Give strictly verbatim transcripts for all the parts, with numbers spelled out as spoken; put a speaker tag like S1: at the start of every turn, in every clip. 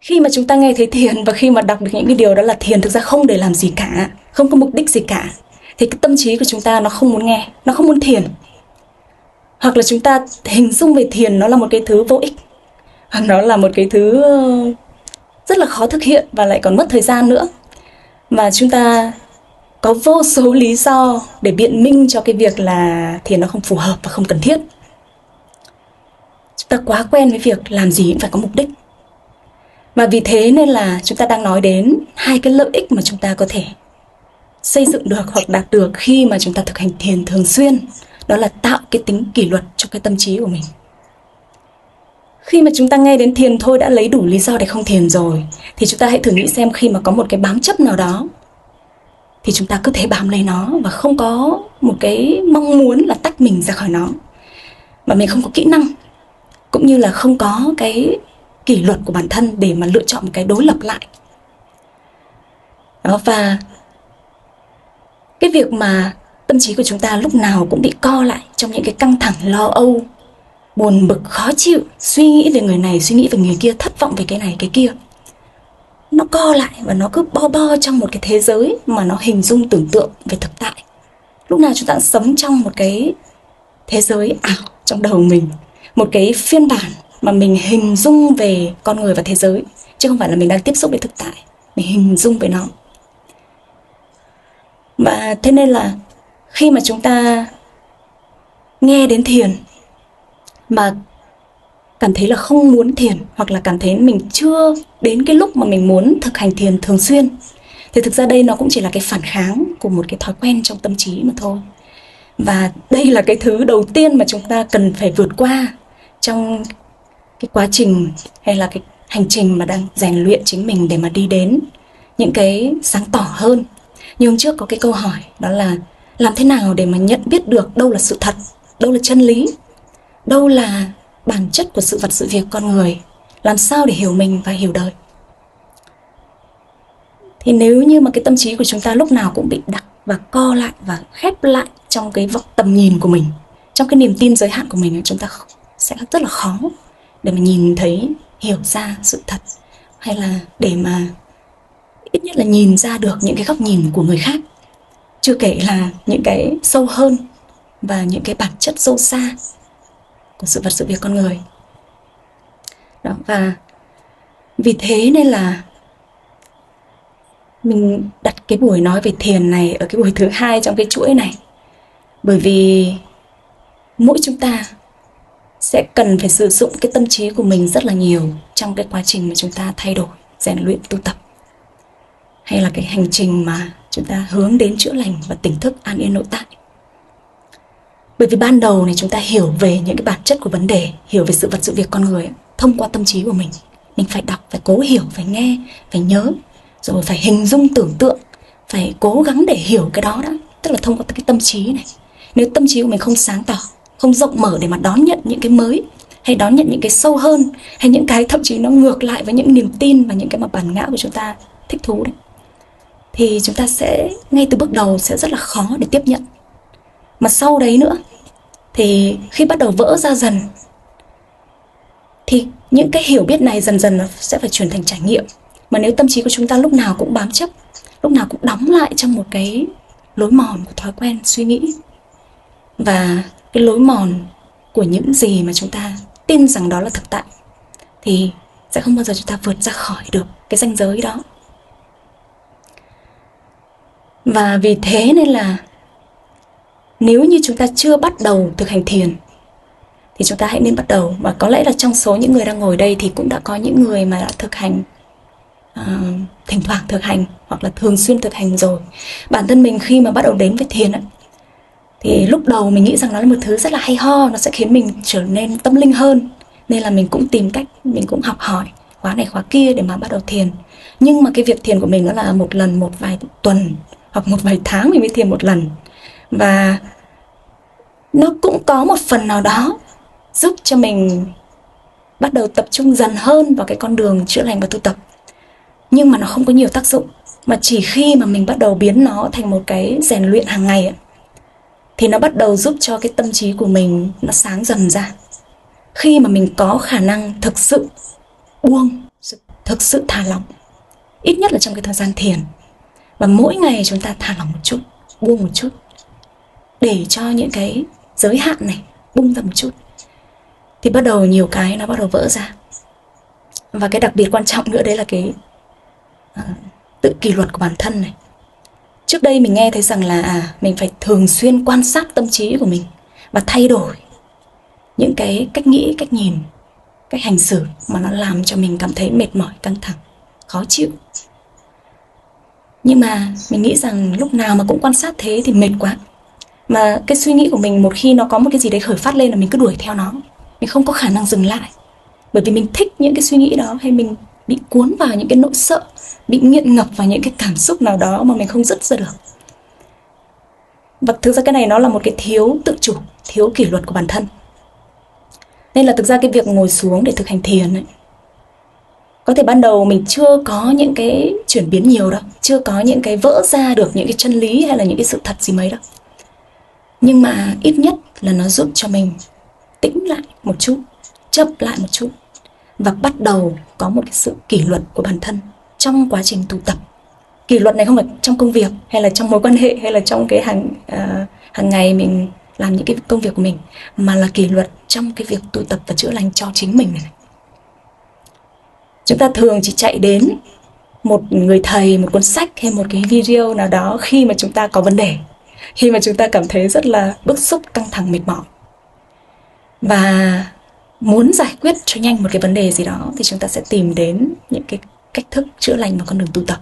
S1: Khi mà chúng ta nghe thấy thiền và khi mà đọc được những cái điều đó là thiền thực ra không để làm gì cả, không có mục đích gì cả, thì cái tâm trí của chúng ta nó không muốn nghe, nó không muốn thiền. Hoặc là chúng ta hình dung về thiền nó là một cái thứ vô ích, hoặc nó là một cái thứ rất là khó thực hiện và lại còn mất thời gian nữa. Và chúng ta có vô số lý do để biện minh cho cái việc là thiền nó không phù hợp và không cần thiết. Chúng ta quá quen với việc làm gì cũng phải có mục đích. Và vì thế nên là chúng ta đang nói đến hai cái lợi ích mà chúng ta có thể xây dựng được hoặc đạt được khi mà chúng ta thực hành thiền thường xuyên. Đó là tạo cái tính kỷ luật cho cái tâm trí của mình. Khi mà chúng ta nghe đến thiền thôi đã lấy đủ lý do để không thiền rồi, thì chúng ta hãy thử nghĩ xem khi mà có một cái bám chấp nào đó thì chúng ta cứ thế bám lấy nó và không có một cái mong muốn là tách mình ra khỏi nó. Mà mình không có kỹ năng, cũng như là không có cái kỷ luật của bản thân để mà lựa chọn một cái đối lập lại. Đó, và cái việc mà tâm trí của chúng ta lúc nào cũng bị co lại trong những cái căng thẳng, lo âu, buồn bực, khó chịu, suy nghĩ về người này, suy nghĩ về người kia, thất vọng về cái này, cái kia. Nó co lại và nó cứ bo bo trong một cái thế giới mà nó hình dung tưởng tượng về thực tại. Lúc nào chúng ta sống trong một cái thế giới ảo trong đầu mình, một cái phiên bản mà mình hình dung về con người và thế giới, chứ không phải là mình đang tiếp xúc với thực tại, mình hình dung về nó. Và thế nên là khi mà chúng ta nghe đến thiền mà cảm thấy là không muốn thiền, hoặc là cảm thấy mình chưa đến cái lúc mà mình muốn thực hành thiền thường xuyên, thì thực ra đây nó cũng chỉ là cái phản kháng của một cái thói quen trong tâm trí mà thôi. Và đây là cái thứ đầu tiên mà chúng ta cần phải vượt qua trong cái quá trình hay là cái hành trình mà đang rèn luyện chính mình để mà đi đến những cái sáng tỏ hơn. Như hôm trước có cái câu hỏi đó là làm thế nào để mà nhận biết được đâu là sự thật, đâu là chân lý, đâu là bản chất của sự vật sự việc con người, làm sao để hiểu mình và hiểu đời. Thì nếu như mà cái tâm trí của chúng ta lúc nào cũng bị đặc và co lại và khép lại trong cái tầm nhìn của mình, trong cái niềm tin giới hạn của mình, chúng ta sẽ rất là khó để mà nhìn thấy, hiểu ra sự thật, hay là để mà ít nhất là nhìn ra được những cái góc nhìn của người khác, chưa kể là những cái sâu hơn và những cái bản chất sâu xa của sự vật sự việc con người. Đó, và vì thế nên là mình đặt cái buổi nói về thiền này ở cái buổi thứ hai trong cái chuỗi này, bởi vì mỗi chúng ta sẽ cần phải sử dụng cái tâm trí của mình rất là nhiều trong cái quá trình mà chúng ta thay đổi, rèn luyện, tu tập, hay là cái hành trình mà chúng ta hướng đến chữa lành và tỉnh thức an yên nội tại. Bởi vì ban đầu này chúng ta hiểu về những cái bản chất của vấn đề, hiểu về sự vật sự việc con người thông qua tâm trí của mình. Mình phải đọc, phải cố hiểu, phải nghe, phải nhớ, rồi phải hình dung tưởng tượng, phải cố gắng để hiểu cái đó đã, tức là thông qua cái tâm trí này. Nếu tâm trí của mình không sáng tỏ, không rộng mở để mà đón nhận những cái mới, hay đón nhận những cái sâu hơn, hay những cái thậm chí nó ngược lại với những niềm tin và những cái mà bản ngã của chúng ta thích thú đấy, thì chúng ta sẽ ngay từ bước đầu sẽ rất là khó để tiếp nhận. Mà sau đấy nữa thì khi bắt đầu vỡ ra dần, thì những cái hiểu biết này dần dần nó sẽ phải chuyển thành trải nghiệm. Mà nếu tâm trí của chúng ta lúc nào cũng bám chấp, lúc nào cũng đóng lại trong một cái lối mòn của thói quen suy nghĩ, và cái lối mòn của những gì mà chúng ta tin rằng đó là thực tại, thì sẽ không bao giờ chúng ta vượt ra khỏi được cái ranh giới đó. Và vì thế nên là nếu như chúng ta chưa bắt đầu thực hành thiền thì chúng ta hãy nên bắt đầu. Và có lẽ là trong số những người đang ngồi đây thì cũng đã có những người mà đã thực hành, uh, thỉnh thoảng thực hành hoặc là thường xuyên thực hành rồi. Bản thân mình khi mà bắt đầu đến với thiền ấy, thì lúc đầu mình nghĩ rằng nó là một thứ rất là hay ho, nó sẽ khiến mình trở nên tâm linh hơn. Nên là mình cũng tìm cách, mình cũng học hỏi khóa này khóa kia để mà bắt đầu thiền. Nhưng mà cái việc thiền của mình nó là một lần một vài tuần hoặc một vài tháng mình mới thiền một lần. Và nó cũng có một phần nào đó giúp cho mình bắt đầu tập trung dần hơn vào cái con đường chữa lành và tu tập. Nhưng mà nó không có nhiều tác dụng. Mà chỉ khi mà mình bắt đầu biến nó thành một cái rèn luyện hàng ngày ấy, thì nó bắt đầu giúp cho cái tâm trí của mình nó sáng dần ra. Khi mà mình có khả năng thực sự buông thực sự thả lỏng, ít nhất là trong cái thời gian thiền. Và mỗi ngày chúng ta thả lỏng một chút, buông một chút, để cho những cái giới hạn này bung ra một chút, thì bắt đầu nhiều cái nó bắt đầu vỡ ra. Và cái đặc biệt quan trọng nữa đấy là cái uh, tự kỷ luật của bản thân này. Trước đây mình nghe thấy rằng là à, mình phải thường xuyên quan sát tâm trí của mình và thay đổi những cái cách nghĩ, cách nhìn, cách hành xử mà nó làm cho mình cảm thấy mệt mỏi, căng thẳng, khó chịu. Nhưng mà mình nghĩ rằng lúc nào mà cũng quan sát thế thì mệt quá. Mà cái suy nghĩ của mình một khi nó có một cái gì đấy khởi phát lên là mình cứ đuổi theo nó, mình không có khả năng dừng lại. Bởi vì mình thích những cái suy nghĩ đó, hay mình bị cuốn vào những cái nỗi sợ, bị nghiện ngập vào những cái cảm xúc nào đó mà mình không dứt ra được. Và thực ra cái này nó là một cái thiếu tự chủ, thiếu kỷ luật của bản thân. Nên là thực ra cái việc ngồi xuống để thực hành thiền ấy, có thể ban đầu mình chưa có những cái chuyển biến nhiều đâu, chưa có những cái vỡ ra được những cái chân lý hay là những cái sự thật gì mấy đâu. Nhưng mà ít nhất là nó giúp cho mình tĩnh lại một chút, chậm lại một chút, và bắt đầu có một cái sự kỷ luật của bản thân trong quá trình tu tập. Kỷ luật này không phải trong công việc, hay là trong mối quan hệ, hay là trong cái hàng, uh, hàng ngày mình làm những cái công việc của mình, mà là kỷ luật trong cái việc tu tập và chữa lành cho chính mình này. Chúng ta thường chỉ chạy đến một người thầy, một cuốn sách hay một cái video nào đó khi mà chúng ta có vấn đề, khi mà chúng ta cảm thấy rất là bức xúc, căng thẳng, mệt mỏi, và muốn giải quyết cho nhanh một cái vấn đề gì đó, thì chúng ta sẽ tìm đến những cái cách thức chữa lành và con đường tu tập.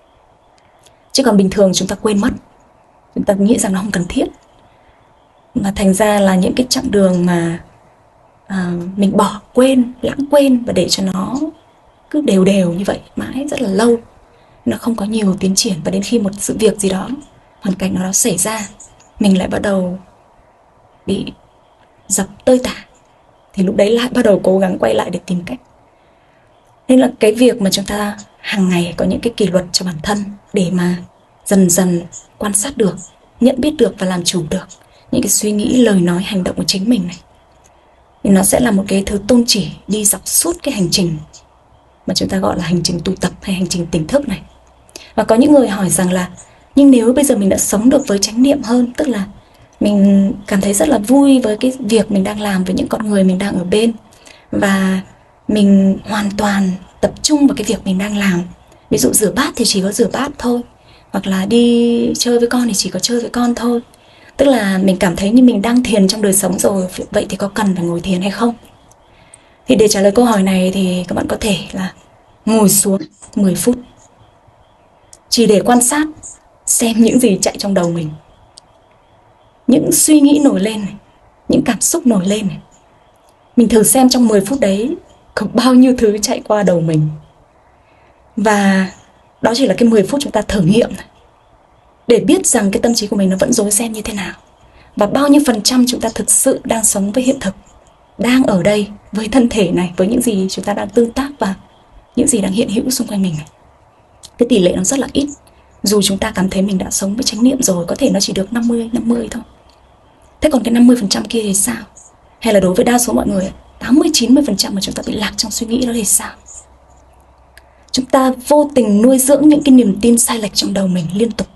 S1: Chứ còn bình thường chúng ta quên mất, chúng ta nghĩ rằng nó không cần thiết, và thành ra là những cái chặng đường mà à, mình bỏ quên, lãng quên, và để cho nó cứ đều đều như vậy mãi rất là lâu, nó không có nhiều tiến triển. Và đến khi một sự việc gì đó, hoàn cảnh nào đó xảy ra, mình lại bắt đầu bị dập tơi tả, thì lúc đấy lại bắt đầu cố gắng quay lại để tìm cách. Nên là cái việc mà chúng ta hàng ngày có những cái kỷ luật cho bản thân để mà dần dần quan sát được, nhận biết được và làm chủ được những cái suy nghĩ, lời nói, hành động của chính mình này, thì nó sẽ là một cái thứ tôn chỉ đi dọc suốt cái hành trình mà chúng ta gọi là hành trình tu tập hay hành trình tỉnh thức này. Và có những người hỏi rằng là nhưng nếu bây giờ mình đã sống được với chánh niệm hơn, tức là mình cảm thấy rất là vui với cái việc mình đang làm, với những con người mình đang ở bên, và mình hoàn toàn tập trung vào cái việc mình đang làm. Ví dụ rửa bát thì chỉ có rửa bát thôi, hoặc là đi chơi với con thì chỉ có chơi với con thôi. Tức là mình cảm thấy như mình đang thiền trong đời sống rồi, vậy thì có cần phải ngồi thiền hay không? Thì để trả lời câu hỏi này thì các bạn có thể là ngồi xuống mười phút, chỉ để quan sát xem những gì chạy trong đầu mình, những suy nghĩ nổi lên này, những cảm xúc nổi lên này. Mình thử xem trong mười phút đấy có bao nhiêu thứ chạy qua đầu mình. Và đó chỉ là cái mười phút chúng ta thử nghiệm này, để biết rằng cái tâm trí của mình nó vẫn rối ren như thế nào, và bao nhiêu phần trăm chúng ta thực sự đang sống với hiện thực, đang ở đây với thân thể này, với những gì chúng ta đang tương tác và những gì đang hiện hữu xung quanh mình này. Cái tỷ lệ nó rất là ít. Dù chúng ta cảm thấy mình đã sống với chánh niệm rồi, có thể nó chỉ được năm mươi năm mươi thôi. Thế còn cái năm mươi phần trăm kia thì sao? Hay là đối với đa số mọi người, tám mươi chín mươi phần trăm mà chúng ta bị lạc trong suy nghĩ đó thì sao? Chúng ta vô tình nuôi dưỡng những cái niềm tin sai lệch trong đầu mình liên tục,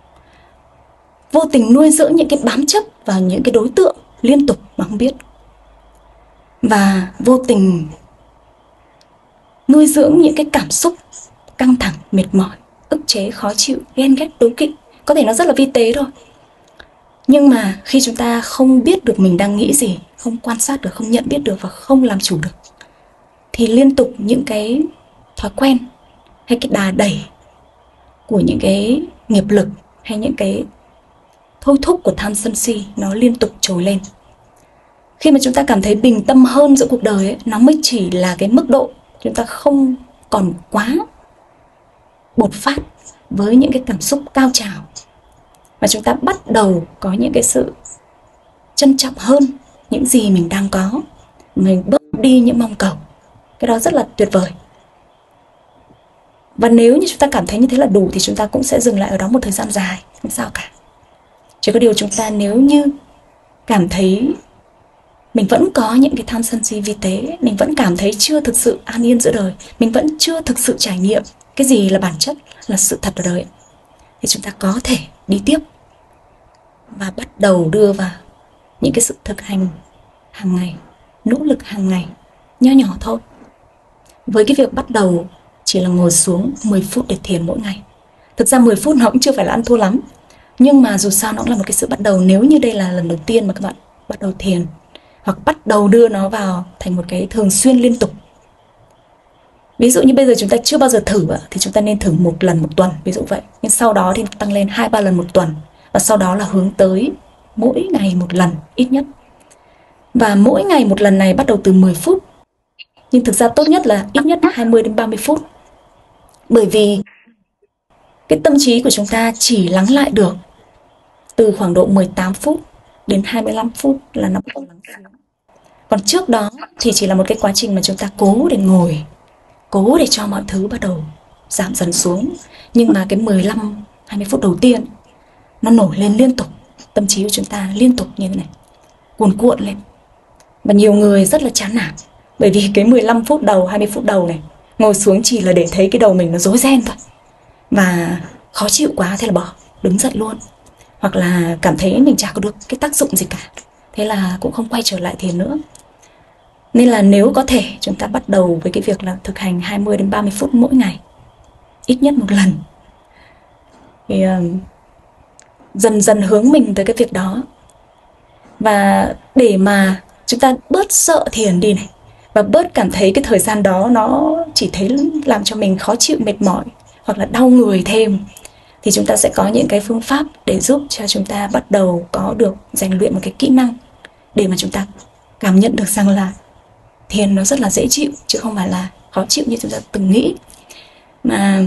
S1: vô tình nuôi dưỡng những cái bám chấp vào những cái đối tượng liên tục mà không biết, và vô tình nuôi dưỡng những cái cảm xúc căng thẳng, mệt mỏi, ức chế, khó chịu, ghen ghét, đố kỵ. Có thể nó rất là vi tế thôi, nhưng mà khi chúng ta không biết được mình đang nghĩ gì, không quan sát được, không nhận biết được và không làm chủ được, thì liên tục những cái thói quen hay cái đà đẩy của những cái nghiệp lực hay những cái thôi thúc của tham sân si nó liên tục trồi lên. Khi mà chúng ta cảm thấy bình tâm hơn giữa cuộc đời ấy, nó mới chỉ là cái mức độ chúng ta không còn quá bột phát với những cái cảm xúc cao trào, mà chúng ta bắt đầu có những cái sự trân trọng hơn những gì mình đang có, mình bớt đi những mong cầu. Cái đó rất là tuyệt vời. Và nếu như chúng ta cảm thấy như thế là đủ thì chúng ta cũng sẽ dừng lại ở đó một thời gian dài, không sao cả. Chỉ có điều chúng ta nếu như cảm thấy mình vẫn có những cái tham sân si vi tế, mình vẫn cảm thấy chưa thực sự an yên giữa đời, mình vẫn chưa thực sự trải nghiệm cái gì là bản chất, là sự thật ở đời, thì chúng ta có thể đi tiếp và bắt đầu đưa vào những cái sự thực hành hàng ngày, nỗ lực hàng ngày, nho nhỏ thôi. Với cái việc bắt đầu chỉ là ngồi xuống mười phút để thiền mỗi ngày. Thực ra mười phút nó cũng chưa phải là ăn thua lắm, nhưng mà dù sao nó cũng là một cái sự bắt đầu. Nếu như đây là lần đầu tiên mà các bạn bắt đầu thiền, hoặc bắt đầu đưa nó vào thành một cái thường xuyên liên tục. Ví dụ như bây giờ chúng ta chưa bao giờ thử thì chúng ta nên thử một lần một tuần, ví dụ vậy. Nhưng sau đó thì tăng lên hai ba lần một tuần, và sau đó là hướng tới mỗi ngày một lần ít nhất. Và mỗi ngày một lần này bắt đầu từ mười phút, nhưng thực ra tốt nhất là ít nhất hai mươi đến ba mươi phút. Bởi vì cái tâm trí của chúng ta chỉ lắng lại được từ khoảng độ mười tám phút đến hai mươi lăm phút là nó bắt đầu lắng xuống. Còn trước đó thì chỉ là một cái quá trình mà chúng ta cố để ngồi, cố để cho mọi thứ bắt đầu giảm dần xuống. Nhưng mà cái mười lăm hai mươi phút đầu tiên nó nổi lên liên tục, tâm trí của chúng ta liên tục như thế này, cuồn cuộn lên. Và nhiều người rất là chán nản, bởi vì cái mười lăm phút đầu, hai mươi phút đầu này ngồi xuống chỉ là để thấy cái đầu mình nó rối ren thôi, và khó chịu quá thế là bỏ, đứng dậy luôn. Hoặc là cảm thấy mình chả có được cái tác dụng gì cả, thế là cũng không quay trở lại thiền nữa. Nên là nếu có thể chúng ta bắt đầu với cái việc là thực hành hai mươi đến ba mươi phút mỗi ngày, ít nhất một lần, thì uh, dần dần hướng mình tới cái việc đó. Và để mà chúng ta bớt sợ thiền đi này, và bớt cảm thấy cái thời gian đó nó chỉ thấy làm cho mình khó chịu, mệt mỏi hoặc là đau người thêm, thì chúng ta sẽ có những cái phương pháp để giúp cho chúng ta bắt đầu có được rèn luyện một cái kỹ năng để mà chúng ta cảm nhận được rằng là thiền nó rất là dễ chịu, chứ không phải là khó chịu như chúng ta từng nghĩ. Mà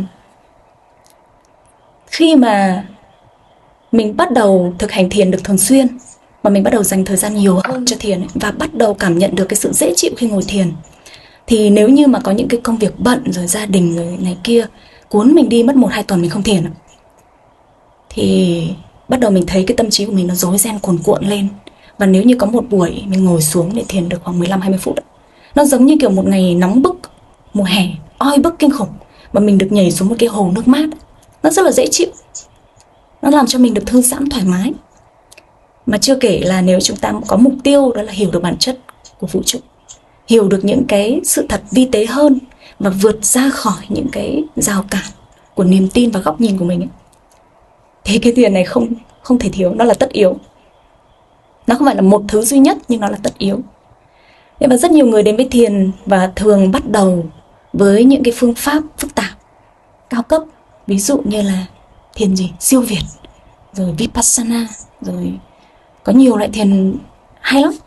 S1: khi mà mình bắt đầu thực hành thiền được thường xuyên, mà mình bắt đầu dành thời gian nhiều hơn cho thiền ấy, và bắt đầu cảm nhận được cái sự dễ chịu khi ngồi thiền, thì nếu như mà có những cái công việc bận rồi gia đình rồi này kia cuốn mình đi mất một hai tuần mình không thiền, thì bắt đầu mình thấy cái tâm trí của mình nó rối ren cuồn cuộn lên. Và nếu như có một buổi mình ngồi xuống để thiền được khoảng mười lăm hai mươi phút, nó giống như kiểu một ngày nóng bức mùa hè oi bức kinh khủng, mà mình được nhảy xuống một cái hồ nước mát, nó rất là dễ chịu, nó làm cho mình được thư giãn thoải mái. Mà chưa kể là nếu chúng ta có mục tiêu đó là hiểu được bản chất của vũ trụ, hiểu được những cái sự thật vi tế hơn, và vượt ra khỏi những cái rào cản của niềm tin và góc nhìn của mình ấy, thì cái thiền này không không thể thiếu, nó là tất yếu. Nó không phải là một thứ duy nhất, nhưng nó là tất yếu. Và rất nhiều người đến với thiền và thường bắt đầu với những cái phương pháp phức tạp, cao cấp, ví dụ như là thiền gì siêu việt, rồi Vipassana, rồi có nhiều loại thiền hay lắm.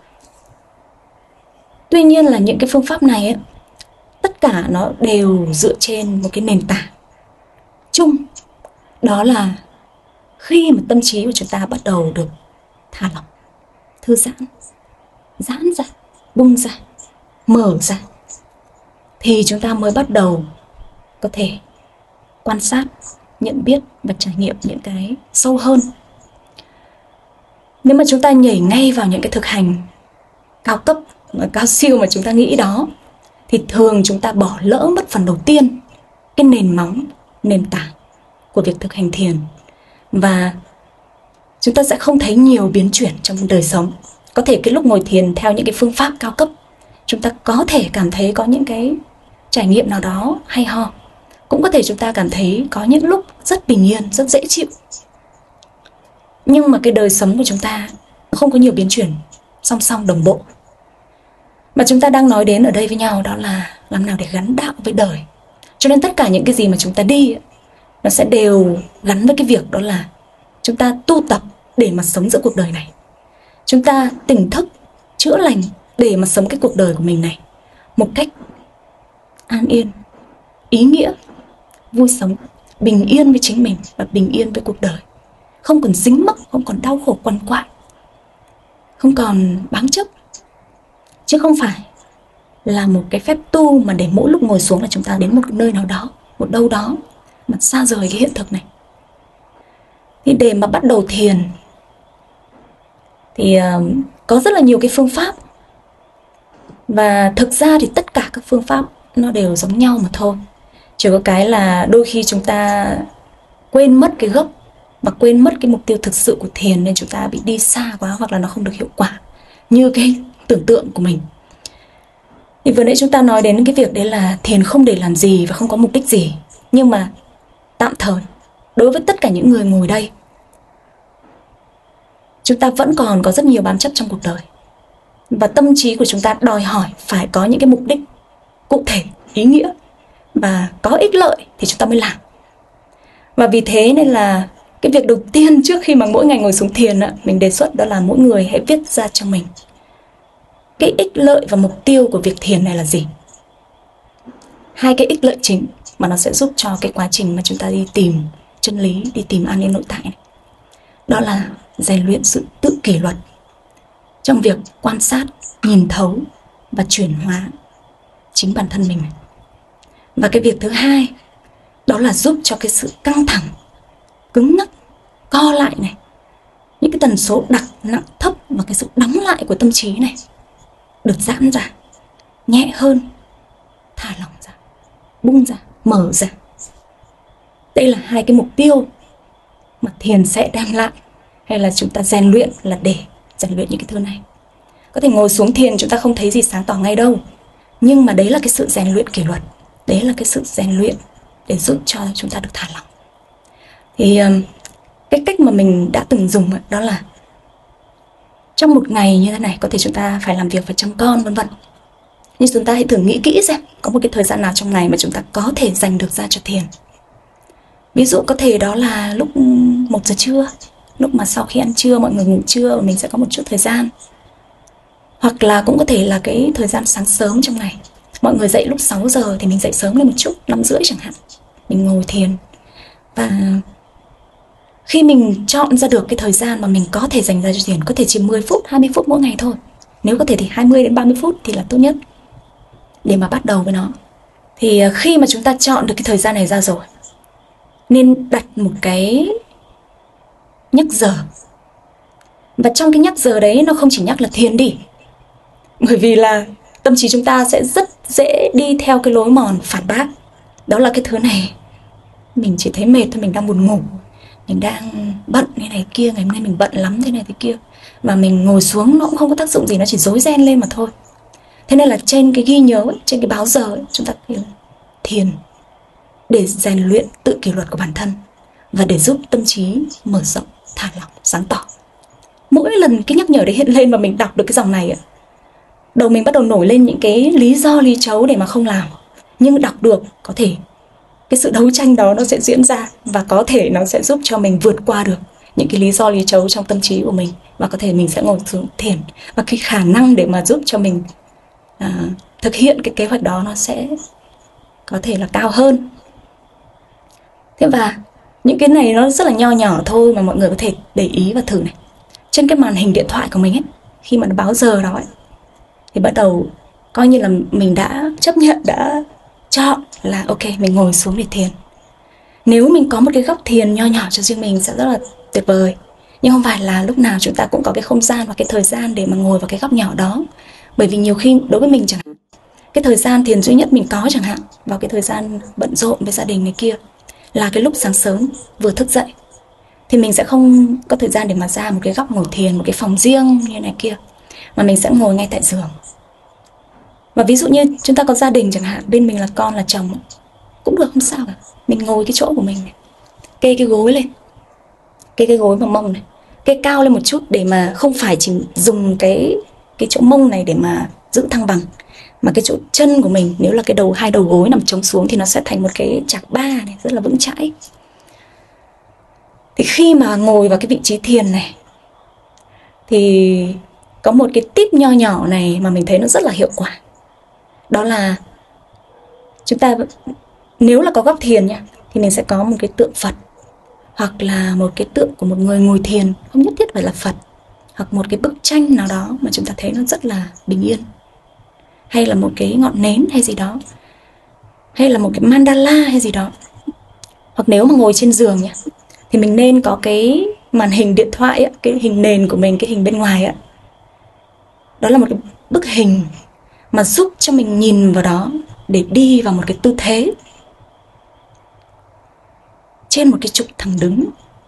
S1: Tuy nhiên là những cái phương pháp này ấy, tất cả nó đều dựa trên một cái nền tảng chung, đó là khi mà tâm trí của chúng ta bắt đầu được thả lỏng, thư giãn, giãn ra, bung ra, mở ra, thì chúng ta mới bắt đầu có thể quan sát, nhận biết và trải nghiệm những cái sâu hơn. Nếu mà chúng ta nhảy ngay vào những cái thực hành cao cấp, cao siêu mà chúng ta nghĩ đó, thì thường chúng ta bỏ lỡ mất phần đầu tiên, cái nền móng, nền tảng của việc thực hành thiền. Và chúng ta sẽ không thấy nhiều biến chuyển trong đời sống. Có thể cái lúc ngồi thiền theo những cái phương pháp cao cấp, chúng ta có thể cảm thấy có những cái trải nghiệm nào đó hay ho. Cũng có thể chúng ta cảm thấy có những lúc rất bình yên, rất dễ chịu. Nhưng mà cái đời sống của chúng ta không có nhiều biến chuyển song song đồng bộ. Mà chúng ta đang nói đến ở đây với nhau đó là làm nào để gắn đạo với đời. Cho nên tất cả những cái gì mà chúng ta đi, nó sẽ đều gắn với cái việc đó là chúng ta tu tập để mà sống giữa cuộc đời này. Chúng ta tỉnh thức, chữa lành để mà sống cái cuộc đời của mình này một cách an yên, ý nghĩa, vui sống, bình yên với chính mình và bình yên với cuộc đời. Không còn dính mắc, không còn đau khổ quằn quại, không còn bám chấp. Chứ không phải là một cái phép tu mà để mỗi lúc ngồi xuống là chúng ta đến một nơi nào đó, một đâu đó mà xa rời cái hiện thực này. Thì để mà bắt đầu thiền thì uh, có rất là nhiều cái phương pháp Và thực ra thì tất cả các phương pháp nó đều giống nhau mà thôi. Chỉ có cái là đôi khi chúng ta quên mất cái gốc và quên mất cái mục tiêu thực sự của thiền, nên chúng ta bị đi xa quá hoặc là nó không được hiệu quả như cái tưởng tượng của mình. Thì vừa nãy chúng ta nói đến cái việc đấy là thiền không để làm gì và không có mục đích gì. Nhưng mà tạm thời, đối với tất cả những người ngồi đây, chúng ta vẫn còn có rất nhiều bám chấp trong cuộc đời. Và tâm trí của chúng ta đòi hỏi phải có những cái mục đích cụ thể, ý nghĩa và có ích lợi thì chúng ta mới làm. Và vì thế nên là cái việc đầu tiên trước khi mà mỗi ngày ngồi xuống thiền, mình đề xuất đó là mỗi người hãy viết ra cho mình cái ích lợi và mục tiêu của việc thiền này là gì. Hai cái ích lợi chính mà nó sẽ giúp cho cái quá trình mà chúng ta đi tìm chân lý, đi tìm an ninh nội tại này. Đó là rèn luyện sự tự kỷ luật trong việc quan sát, nhìn thấu và chuyển hóa chính bản thân mình. Và cái việc thứ hai đó là giúp cho cái sự căng thẳng, cứng nhắc, co lại này, những cái tần số đặc, nặng, thấp và cái sự đóng lại của tâm trí này được giãn ra, nhẹ hơn, thả lỏng ra, bung ra, mở ra. Đây là hai cái mục tiêu mà thiền sẽ đem lại, hay là chúng ta rèn luyện là để rèn luyện những cái thứ này. Có thể ngồi xuống thiền chúng ta không thấy gì sáng tỏ ngay đâu, nhưng mà đấy là cái sự rèn luyện kỷ luật, đấy là cái sự rèn luyện để giúp cho chúng ta được thả lỏng. Thì cái cách mà mình đã từng dùng đó là trong một ngày như thế này, có thể chúng ta phải làm việc phải chăm con vân vân, nhưng chúng ta hãy thử nghĩ kỹ xem có một cái thời gian nào trong ngày mà chúng ta có thể dành được ra cho thiền. Ví dụ có thể đó là lúc một giờ trưa, lúc mà sau khi ăn trưa mọi người ngủ trưa, mình sẽ có một chút thời gian. Hoặc là cũng có thể là cái thời gian sáng sớm trong ngày, mọi người dậy lúc sáu giờ thì mình dậy sớm lên một chút, năm rưỡi chẳng hạn, mình ngồi thiền. Và khi mình chọn ra được cái thời gian mà mình có thể dành ra cho thiền, có thể chỉ mười phút, hai mươi phút mỗi ngày thôi, nếu có thể thì hai mươi đến ba mươi phút thì là tốt nhất để mà bắt đầu với nó. Thì khi mà chúng ta chọn được cái thời gian này ra rồi, nên đặt một cái nhắc giờ. Và trong cái nhắc giờ đấy nó không chỉ nhắc là thiền đi, bởi vì là tâm trí chúng ta sẽ rất dễ đi theo cái lối mòn phản bác. Đó là cái thứ này mình chỉ thấy mệt thôi, mình đang buồn ngủ, mình đang bận thế này kia, ngày hôm nay mình bận lắm thế này thế kia, và mình ngồi xuống nó cũng không có tác dụng gì, nó chỉ rối ren lên mà thôi. Thế nên là trên cái ghi nhớ ấy, trên cái báo giờ ấy, chúng ta thiền để rèn luyện tự kỷ luật của bản thân và để giúp tâm trí mở rộng, thả lỏng, sáng tỏ. Mỗi lần cái nhắc nhở đấy hiện lên và mình đọc được cái dòng này, đầu mình bắt đầu nổi lên những cái lý do lý chấu để mà không làm. Nhưng đọc được, có thể cái sự đấu tranh đó nó sẽ diễn ra, và có thể nó sẽ giúp cho mình vượt qua được những cái lý do lý chấu trong tâm trí của mình, và có thể mình sẽ ngồi xuống thiền. Và cái khả năng để mà giúp cho mình à, thực hiện cái kế hoạch đó nó sẽ có thể là cao hơn. Thế và những cái này nó rất là nho nhỏ thôi mà mọi người có thể để ý và thử này. Trên cái màn hình điện thoại của mình ấy, khi mà nó báo giờ đó ấy, thì bắt đầu coi như là mình đã chấp nhận, đã chọn là ok, mình ngồi xuống để thiền. Nếu mình có một cái góc thiền nho nhỏ cho riêng mình sẽ rất là tuyệt vời. Nhưng không phải là lúc nào chúng ta cũng có cái không gian và cái thời gian để mà ngồi vào cái góc nhỏ đó. Bởi vì nhiều khi đối với mình chẳng hạn, cái thời gian thiền duy nhất mình có chẳng hạn vào cái thời gian bận rộn với gia đình này kia là cái lúc sáng sớm vừa thức dậy, thì mình sẽ không có thời gian để mà ra một cái góc ngồi thiền, một cái phòng riêng như này kia, mà mình sẽ ngồi ngay tại giường. Và ví dụ như chúng ta có gia đình chẳng hạn, bên mình là con là chồng cũng được, không sao cả. Mình ngồi cái chỗ của mình này, kê cái gối lên, kê cái gối vào mông này, kê cao lên một chút để mà không phải chỉ dùng cái cái chỗ mông này để mà giữ thăng bằng, mà cái chỗ chân của mình, nếu là cái đầu hai đầu gối nằm chống xuống thì nó sẽ thành một cái chạc ba này, rất là vững chãi. Thì khi mà ngồi vào cái vị trí thiền này thì có một cái tip nho nhỏ này mà mình thấy nó rất là hiệu quả. Đó là chúng ta, nếu là có góc thiền nha, thì mình sẽ có một cái tượng Phật, hoặc là một cái tượng của một người ngồi thiền, không nhất thiết phải là Phật, hoặc một cái bức tranh nào đó mà chúng ta thấy nó rất là bình yên, hay là một cái ngọn nến hay gì đó, hay là một cái mandala hay gì đó. Hoặc nếu mà ngồi trên giường nha, thì mình nên có cái màn hình điện thoại ấy, cái hình nền của mình, cái hình bên ngoài ấy, đó là một cái bức hình mà giúp cho mình nhìn vào đó để đi vào một cái tư thế trên một cái trục thẳng đứng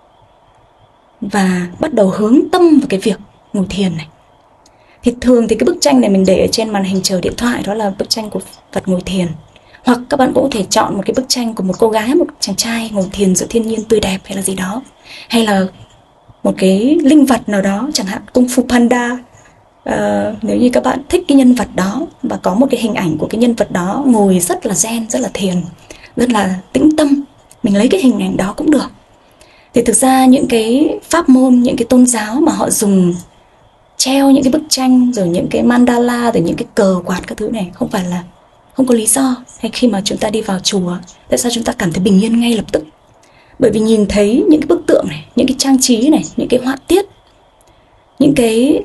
S1: và bắt đầu hướng tâm vào cái việc ngồi thiền này. Thì thường thì cái bức tranh này mình để ở trên màn hình chờ điện thoại, đó là bức tranh của Phật ngồi thiền. Hoặc các bạn cũng có thể chọn một cái bức tranh của một cô gái, một chàng trai ngồi thiền giữa thiên nhiên tươi đẹp hay là gì đó. Hay là một cái linh vật nào đó, chẳng hạn Kung Fu Panda. À, nếu như các bạn thích cái nhân vật đó và có một cái hình ảnh của cái nhân vật đó ngồi rất là zen, rất là thiền, rất là tĩnh tâm, mình lấy cái hình ảnh đó cũng được. Thì thực ra những cái pháp môn, những cái tôn giáo mà họ dùng treo những cái bức tranh, rồi những cái mandala, rồi những cái cờ quạt các thứ này không phải là không có lý do. Hay khi mà chúng ta đi vào chùa, tại sao chúng ta cảm thấy bình yên ngay lập tức? Bởi vì nhìn thấy những cái bức tượng này, những cái trang trí này, những cái họa tiết, những cái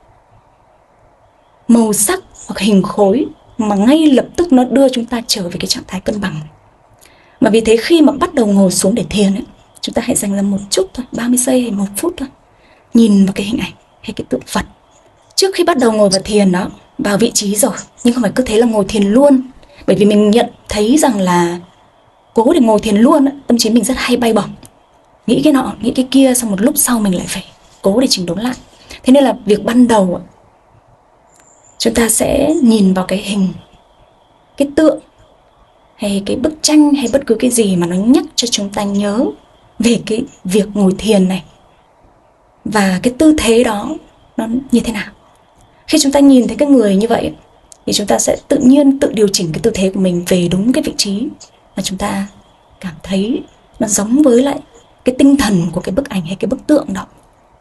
S1: màu sắc hoặc hình khối mà ngay lập tức nó đưa chúng ta trở về cái trạng thái cân bằng. Mà vì thế khi mà bắt đầu ngồi xuống để thiền ấy, chúng ta hãy dành ra một chút thôi, ba mươi giây hay một phút thôi, nhìn vào cái hình ảnh hay cái tượng Phật. Trước khi bắt đầu ngồi vào thiền đó, vào vị trí rồi, nhưng không phải cứ thế là ngồi thiền luôn. Bởi vì mình nhận thấy rằng là cố để ngồi thiền luôn, tâm trí mình rất hay bay bổng, nghĩ cái nọ, nghĩ cái kia, xong một lúc sau mình lại phải cố để chỉnh đốn lại. Thế nên là việc ban đầu chúng ta sẽ nhìn vào cái hình, cái tượng hay cái bức tranh hay bất cứ cái gì mà nó nhắc cho chúng ta nhớ về cái việc ngồi thiền này và cái tư thế đó nó như thế nào. Khi chúng ta nhìn thấy cái người như vậy thì chúng ta sẽ tự nhiên tự điều chỉnh cái tư thế của mình về đúng cái vị trí mà chúng ta cảm thấy nó giống với lại cái tinh thần của cái bức ảnh hay cái bức tượng đó.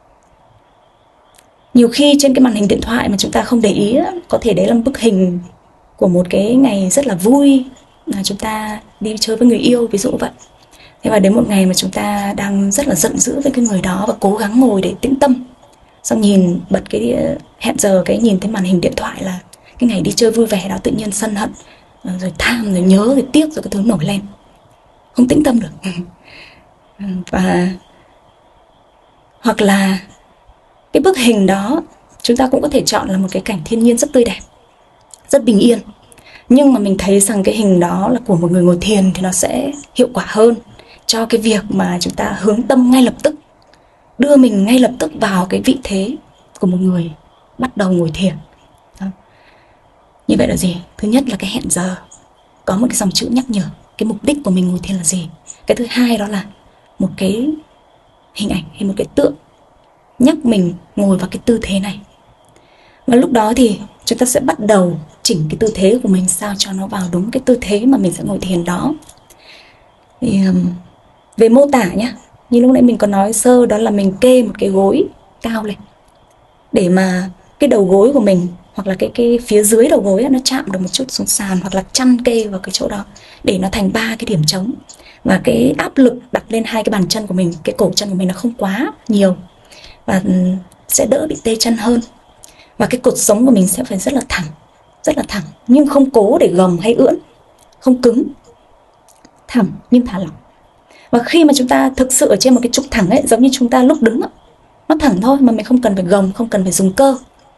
S1: Nhiều khi trên cái màn hình điện thoại mà chúng ta không để ý, có thể đấy là một bức hình của một cái ngày rất là vui là chúng ta đi chơi với người yêu, ví dụ vậy. Thế và đến một ngày mà chúng ta đang rất là giận dữ với cái người đó và cố gắng ngồi để tĩnh tâm, xong nhìn bật cái hẹn giờ, cái nhìn thấy màn hình điện thoại là cái ngày đi chơi vui vẻ đó, tự nhiên sân hận, rồi tham, rồi nhớ, rồi tiếc, rồi cái thứ nổi lên, không tĩnh tâm được. Và hoặc là cái bức hình đó chúng ta cũng có thể chọn là một cái cảnh thiên nhiên rất tươi đẹp, rất bình yên, nhưng mà mình thấy rằng cái hình đó là của một người ngồi thiền thì nó sẽ hiệu quả hơn cho cái việc mà chúng ta hướng tâm ngay lập tức, đưa mình ngay lập tức vào cái vị thế của một người bắt đầu ngồi thiền. Đó. Như vậy là gì? Thứ nhất là cái hẹn giờ, có một cái dòng chữ nhắc nhở cái mục đích của mình ngồi thiền là gì. Cái thứ hai đó là một cái hình ảnh hay một cái tượng nhắc mình ngồi vào cái tư thế này. Và lúc đó thì chúng ta sẽ bắt đầu chỉnh cái tư thế của mình sao cho nó vào đúng cái tư thế mà mình sẽ ngồi thiền đó. Thì, um, về mô tả nhá, như lúc nãy mình có nói sơ, đó là mình kê một cái gối cao lên để mà cái đầu gối của mình hoặc là cái cái phía dưới đầu gối ấy, nó chạm được một chút xuống sàn, hoặc là chăn kê vào cái chỗ đó để nó thành ba cái điểm trống, và cái áp lực đặt lên hai cái bàn chân của mình, cái cổ chân của mình nó không quá nhiều và sẽ đỡ bị tê chân hơn. Và cái cột sống của mình sẽ phải rất là thẳng, rất là thẳng, nhưng không cố để gồng hay ưỡn, không cứng, thẳng nhưng thả lỏng. Và khi mà chúng ta thực sự ở trên một cái trục thẳng ấy, giống như chúng ta lúc đứng ấy, nó thẳng thôi mà mình không cần phải gồng, không cần phải dùng cơ.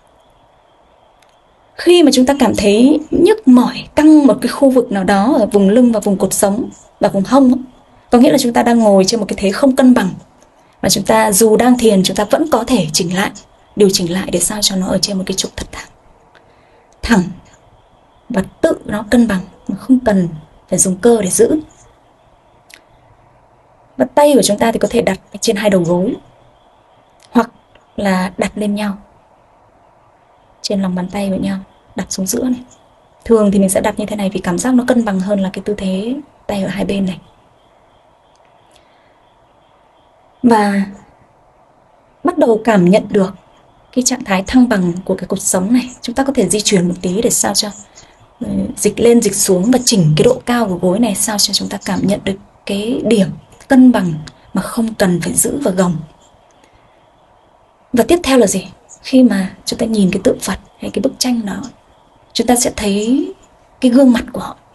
S1: Khi mà chúng ta cảm thấy nhức mỏi, căng một cái khu vực nào đó ở vùng lưng và vùng cột sống và vùng hông ấy, có nghĩa là chúng ta đang ngồi trên một cái thế không cân bằng. Và chúng ta dù đang thiền, chúng ta vẫn có thể chỉnh lại, điều chỉnh lại để sao cho nó ở trên một cái trục thật thẳng, thẳng và tự nó cân bằng, mà không cần phải dùng cơ để giữ. Và tay của chúng ta thì có thể đặt trên hai đầu gối hoặc là đặt lên nhau trên lòng bàn tay của nhau, đặt xuống giữa này. Thường thì mình sẽ đặt như thế này vì cảm giác nó cân bằng hơn là cái tư thế tay ở hai bên này. Và bắt đầu cảm nhận được cái trạng thái thăng bằng của cái cột sống này. Chúng ta có thể di chuyển một tí để sao cho dịch lên dịch xuống và chỉnh cái độ cao của gối này sao cho chúng ta cảm nhận được cái điểm cân bằng mà không cần phải giữ và gồng. Và tiếp theo là gì? Khi mà chúng ta nhìn cái tượng Phật hay cái bức tranh đó, chúng ta sẽ thấy cái gương mặt của họ.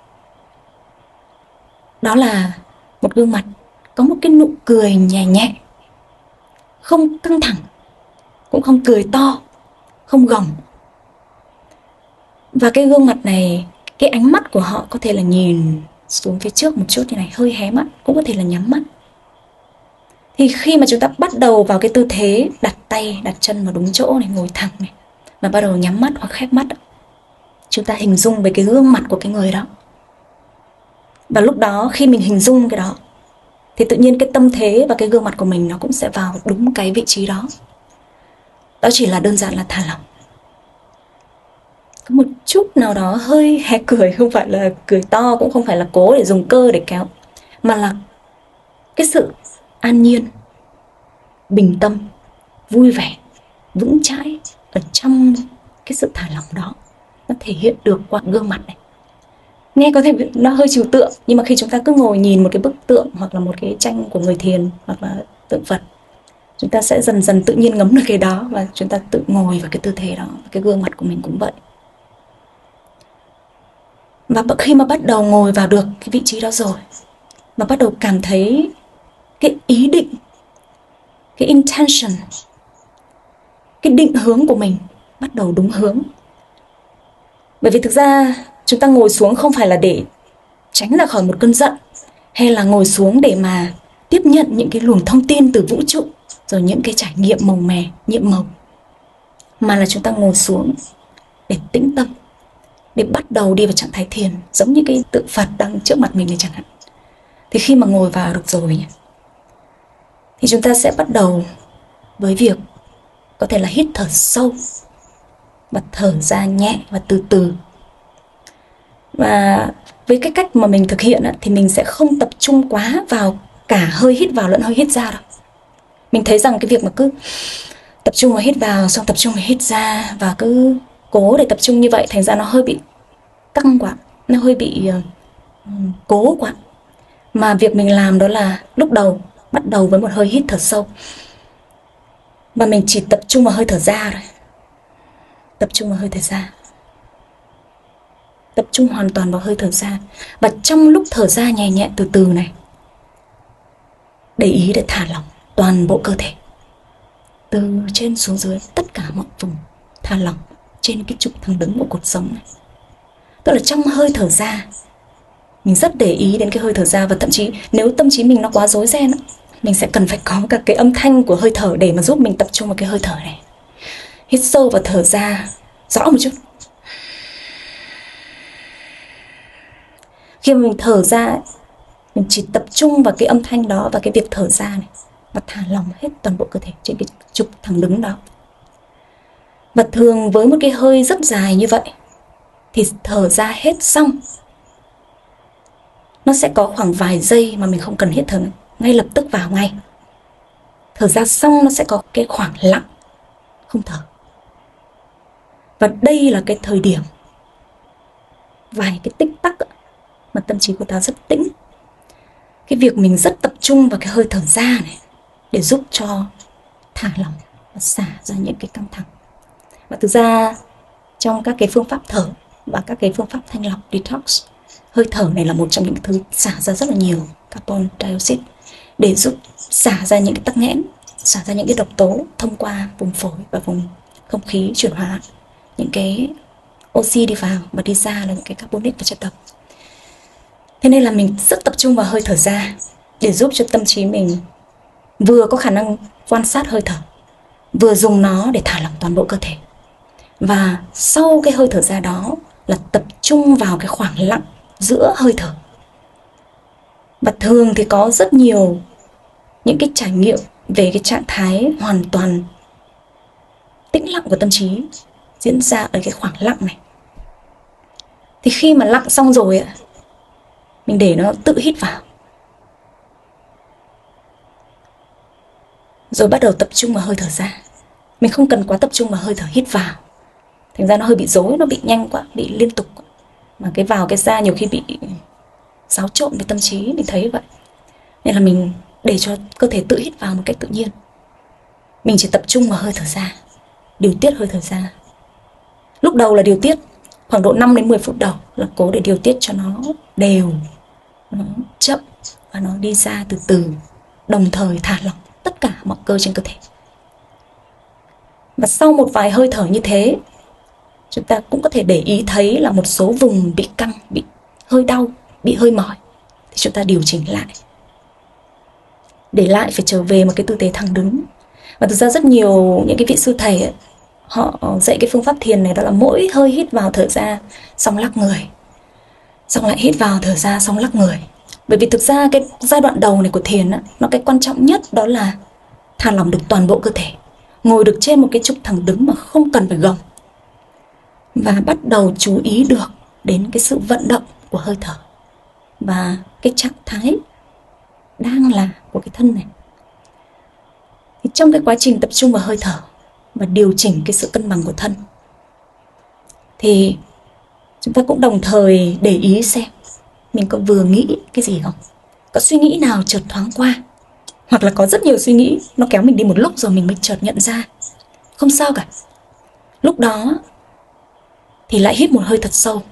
S1: Đó là một gương mặt có một cái nụ cười nhẹ nhẹ, không căng thẳng, cũng không cười to, không gồng. Và cái gương mặt này, cái ánh mắt của họ có thể là nhìn xuống phía trước một chút như này, hơi hé mắt, cũng có thể là nhắm mắt. Thì khi mà chúng ta bắt đầu vào cái tư thế đặt tay, đặt chân vào đúng chỗ này, ngồi thẳng này, và bắt đầu nhắm mắt hoặc khép mắt, chúng ta hình dung về cái gương mặt của cái người đó. Và lúc đó khi mình hình dung cái đó thì tự nhiên cái tâm thế và cái gương mặt của mình nó cũng sẽ vào đúng cái vị trí đó. Đó chỉ là đơn giản là thả lỏng. Có một chút nào đó hơi hé cười, không phải là cười to, cũng không phải là cố để dùng cơ để kéo, mà là cái sự an nhiên, bình tâm, vui vẻ, vững chãi ở trong cái sự thả lỏng đó. Nó thể hiện được qua gương mặt này. Nghe có thể nó hơi trừu tượng, nhưng mà khi chúng ta cứ ngồi nhìn một cái bức tượng hoặc là một cái tranh của người thiền hoặc là tượng Phật, chúng ta sẽ dần dần tự nhiên ngấm được cái đó và chúng ta tự ngồi vào cái tư thế đó. Cái gương mặt của mình cũng vậy. Và khi mà bắt đầu ngồi vào được cái vị trí đó rồi, mà bắt đầu cảm thấy cái ý định, cái intention, cái định hướng của mình bắt đầu đúng hướng. Bởi vì thực ra chúng ta ngồi xuống không phải là để tránh ra khỏi một cơn giận, hay là ngồi xuống để mà tiếp nhận những cái luồng thông tin từ vũ trụ, rồi những cái trải nghiệm màu mè, nhiệm màu, mà là chúng ta ngồi xuống để tĩnh tâm, để bắt đầu đi vào trạng thái thiền, giống như cái tượng Phật đang trước mặt mình này chẳng hạn. Thì khi mà ngồi vào được rồi nhỉ, thì chúng ta sẽ bắt đầu với việc có thể là hít thở sâu và thở ra nhẹ và từ từ. Và với cái cách mà mình thực hiện thì mình sẽ không tập trung quá vào cả hơi hít vào lẫn hơi hít ra đâu. Mình thấy rằng cái việc mà cứ tập trung vào hít vào, xong tập trung vào hít ra, và cứ cố để tập trung như vậy, thành ra nó hơi bị căng quá, nó hơi bị uh, cố quá. Mà việc mình làm đó là lúc đầu bắt đầu với một hơi hít thở sâu, và mình chỉ tập trung vào hơi thở ra thôi. Tập trung vào hơi thở ra. Tập trung hoàn toàn vào hơi thở ra. Và trong lúc thở ra nhẹ nhẹ từ từ này, để ý để thả lỏng toàn bộ cơ thể, từ trên xuống dưới, tất cả mọi vùng thả lỏng trên cái trục thẳng đứng của cột sống này. Tức là trong hơi thở ra, mình rất để ý đến cái hơi thở ra. Và thậm chí nếu tâm trí mình nó quá rối ren, mình sẽ cần phải có cả cái âm thanh của hơi thở để mà giúp mình tập trung vào cái hơi thở này. Hít sâu và thở ra rõ một chút. Khi mà mình thở ra, mình chỉ tập trung vào cái âm thanh đó và cái việc thở ra này, và thả lỏng hết toàn bộ cơ thể trên cái trục thẳng đứng đó. Và thường với một cái hơi rất dài như vậy thì thở ra hết xong, nó sẽ có khoảng vài giây mà mình không cần hít thở ngay lập tức vào ngay. Thở ra xong nó sẽ có cái khoảng lặng, không thở. Và đây là cái thời điểm, vài cái tích tắc mà tâm trí của ta rất tĩnh. Cái việc mình rất tập trung vào cái hơi thở ra này để giúp cho thả lỏng và xả ra những cái căng thẳng. Và thực ra trong các cái phương pháp thở và các cái phương pháp thanh lọc detox, hơi thở này là một trong những thứ xả ra rất là nhiều carbon dioxide để giúp xả ra những cái tắc nghẽn, xả ra những cái độc tố thông qua vùng phổi và vùng không khí, chuyển hóa những cái oxy đi vào và đi ra là những cái carbonic và chất độc. Thế nên là mình rất tập trung vào hơi thở ra để giúp cho tâm trí mình vừa có khả năng quan sát hơi thở, vừa dùng nó để thả lỏng toàn bộ cơ thể. Và sau cái hơi thở ra đó là tập trung vào cái khoảng lặng giữa hơi thở. Và thường thì có rất nhiều những cái trải nghiệm về cái trạng thái hoàn toàn tĩnh lặng của tâm trí diễn ra ở cái khoảng lặng này. Thì khi mà lặng xong rồi ạ, mình để nó tự hít vào, rồi bắt đầu tập trung vào hơi thở ra. Mình không cần quá tập trung vào hơi thở hít vào, thành ra nó hơi bị rối, nó bị nhanh quá, bị liên tục quá. Mà cái vào cái ra nhiều khi bị xáo trộn với tâm trí, mình thấy vậy. Nên là mình để cho cơ thể tự hít vào một cách tự nhiên. Mình chỉ tập trung vào hơi thở ra, điều tiết hơi thở ra. Lúc đầu là điều tiết, khoảng độ năm đến mười phút đầu là cố để điều tiết cho nó đều, nó chậm và nó đi ra từ từ, đồng thời thả lỏng tất cả mọi cơ trên cơ thể. Và sau một vài hơi thở như thế chúng ta cũng có thể để ý thấy là một số vùng bị căng, bị hơi đau, bị hơi mỏi, thì chúng ta điều chỉnh lại, để lại phải trở về một cái tư thế thẳng đứng. Và thực ra rất nhiều những cái vị sư thầy ấy, họ dạy cái phương pháp thiền này, đó là mỗi hơi hít vào thở ra, xong lắc người, xong lại hít vào thở ra, xong lắc người. Bởi vì thực ra cái giai đoạn đầu này của thiền á, nó cái quan trọng nhất đó là thả lỏng được toàn bộ cơ thể, ngồi được trên một cái trục thẳng đứng mà không cần phải gồng, và bắt đầu chú ý được đến cái sự vận động của hơi thở và cái trạng thái đang là của cái thân này. Thì trong cái quá trình tập trung vào hơi thở và điều chỉnh cái sự cân bằng của thân, thì chúng ta cũng đồng thời để ý xem mình có vừa nghĩ cái gì không, có suy nghĩ nào chợt thoáng qua, hoặc là có rất nhiều suy nghĩ nó kéo mình đi một lúc rồi mình mới chợt nhận ra. Không sao cả. Lúc đó thì lại hít một hơi thật sâu,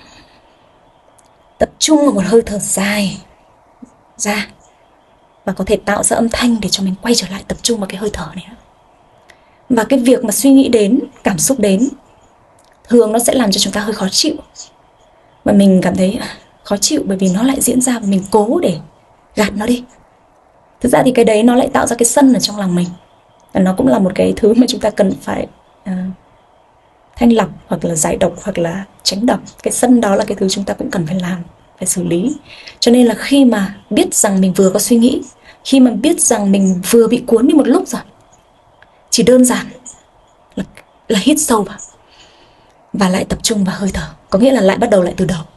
S1: tập trung vào một hơi thở dài ra, và có thể tạo ra âm thanh để cho mình quay trở lại tập trung vào cái hơi thở này. Và cái việc mà suy nghĩ đến, cảm xúc đến, thường nó sẽ làm cho chúng ta hơi khó chịu, và mình cảm thấy khó chịu bởi vì nó lại diễn ra và mình cố để gạt nó đi. Thực ra thì cái đấy nó lại tạo ra cái sân ở trong lòng mình, và nó cũng là một cái thứ mà chúng ta cần phải uh, thanh lọc, hoặc là giải độc, hoặc là tránh độc. Cái sân đó là cái thứ chúng ta cũng cần phải làm, phải xử lý. Cho nên là khi mà biết rằng mình vừa có suy nghĩ, khi mà biết rằng mình vừa bị cuốn đi một lúc rồi, chỉ đơn giản là, là hít sâu vào và lại tập trung vào hơi thở, có nghĩa là lại bắt đầu lại từ đầu.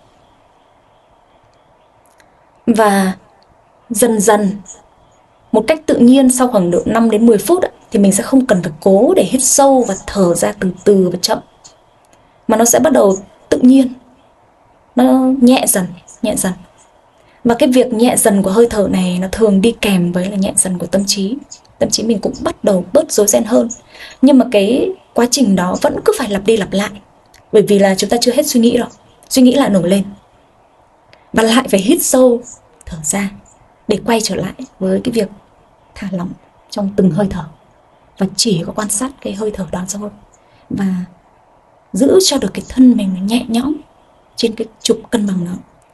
S1: Và dần dần, một cách tự nhiên, sau khoảng độ năm đến mười phút ấy, thì mình sẽ không cần phải cố để hít sâu và thở ra từ từ và chậm, mà nó sẽ bắt đầu tự nhiên, nó nhẹ dần, nhẹ dần. Và cái việc nhẹ dần của hơi thở này nó thường đi kèm với là nhẹ dần của tâm trí. Tâm trí mình cũng bắt đầu bớt rối ren hơn. Nhưng mà cái quá trình đó vẫn cứ phải lặp đi lặp lại, bởi vì là chúng ta chưa hết suy nghĩ đâu, suy nghĩ lại nổi lên, và lại phải hít sâu, thở ra để quay trở lại với cái việc thả lỏng trong từng hơi thở, và chỉ có quan sát cái hơi thở đó thôi, và giữ cho được cái thân mình nhẹ nhõm trên cái trục cân bằng đó.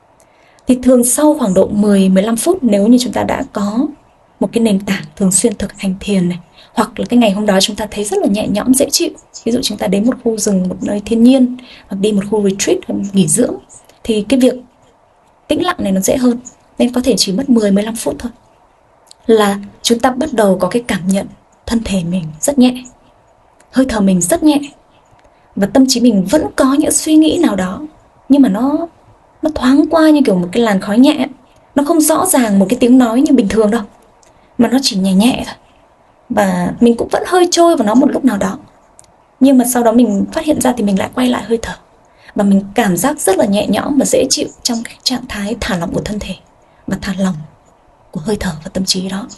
S1: Thì thường sau khoảng độ mười đến mười lăm phút, nếu như chúng ta đã có một cái nền tảng thường xuyên thực hành thiền này, hoặc là cái ngày hôm đó chúng ta thấy rất là nhẹ nhõm, dễ chịu, ví dụ chúng ta đến một khu rừng, một nơi thiên nhiên, hoặc đi một khu retreat, nghỉ dưỡng, thì cái việc tĩnh lặng này nó dễ hơn. Nên có thể chỉ mất mười đến mười lăm phút thôi là chúng ta bắt đầu có cái cảm nhận thân thể mình rất nhẹ, hơi thở mình rất nhẹ, và tâm trí mình vẫn có những suy nghĩ nào đó, nhưng mà nó nó thoáng qua như kiểu một cái làn khói nhẹ. Nó không rõ ràng một cái tiếng nói như bình thường đâu, mà nó chỉ nhẹ nhẹ thôi. Và mình cũng vẫn hơi trôi vào nó một lúc nào đó, nhưng mà sau đó mình phát hiện ra thì mình lại quay lại hơi thở, và mình cảm giác rất là nhẹ nhõm và dễ chịu trong cái trạng thái thả lỏng của thân thể và thả lỏng của hơi thở và tâm trí đó.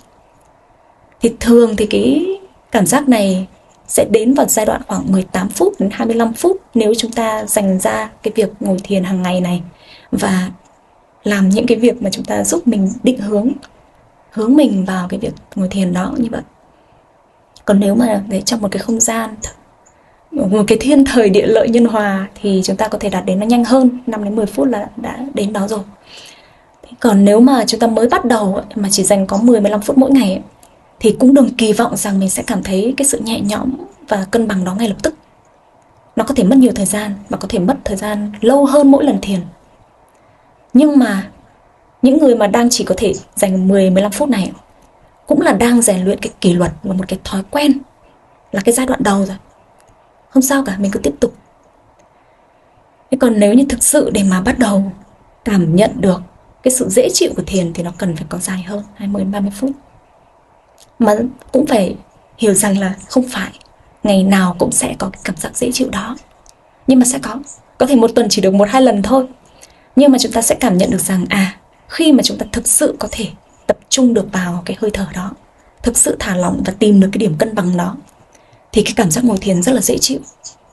S1: Thì thường thì cái cảm giác này sẽ đến vào giai đoạn khoảng mười tám phút đến hai mươi lăm phút, nếu chúng ta dành ra cái việc ngồi thiền hàng ngày này và làm những cái việc mà chúng ta giúp mình định hướng, hướng mình vào cái việc ngồi thiền đó như vậy. Còn nếu mà để trong một cái không gian, một cái thiên thời địa lợi nhân hòa, thì chúng ta có thể đạt đến nó nhanh hơn, năm đến mười phút là đã đến đó rồi. Còn nếu mà chúng ta mới bắt đầu mà chỉ dành có mười đến mười lăm phút mỗi ngày, thì cũng đừng kỳ vọng rằng mình sẽ cảm thấy cái sự nhẹ nhõm và cân bằng đó ngay lập tức. Nó có thể mất nhiều thời gian, và có thể mất thời gian lâu hơn mỗi lần thiền. Nhưng mà những người mà đang chỉ có thể dành mười đến mười lăm phút này cũng là đang rèn luyện cái kỷ luật và một cái thói quen, là cái giai đoạn đầu rồi. Không sao cả, mình cứ tiếp tục. Thế còn nếu như thực sự để mà bắt đầu cảm nhận được cái sự dễ chịu của thiền thì nó cần phải có dài hơn, hai mươi đến ba mươi phút. Mà cũng phải hiểu rằng là không phải ngày nào cũng sẽ có cái cảm giác dễ chịu đó. Nhưng mà sẽ có. Có thể một tuần chỉ được một hai lần thôi. Nhưng mà chúng ta sẽ cảm nhận được rằng à, khi mà chúng ta thực sự có thể tập trung được vào cái hơi thở đó, thực sự thả lỏng và tìm được cái điểm cân bằng đó, thì cái cảm giác ngồi thiền rất là dễ chịu.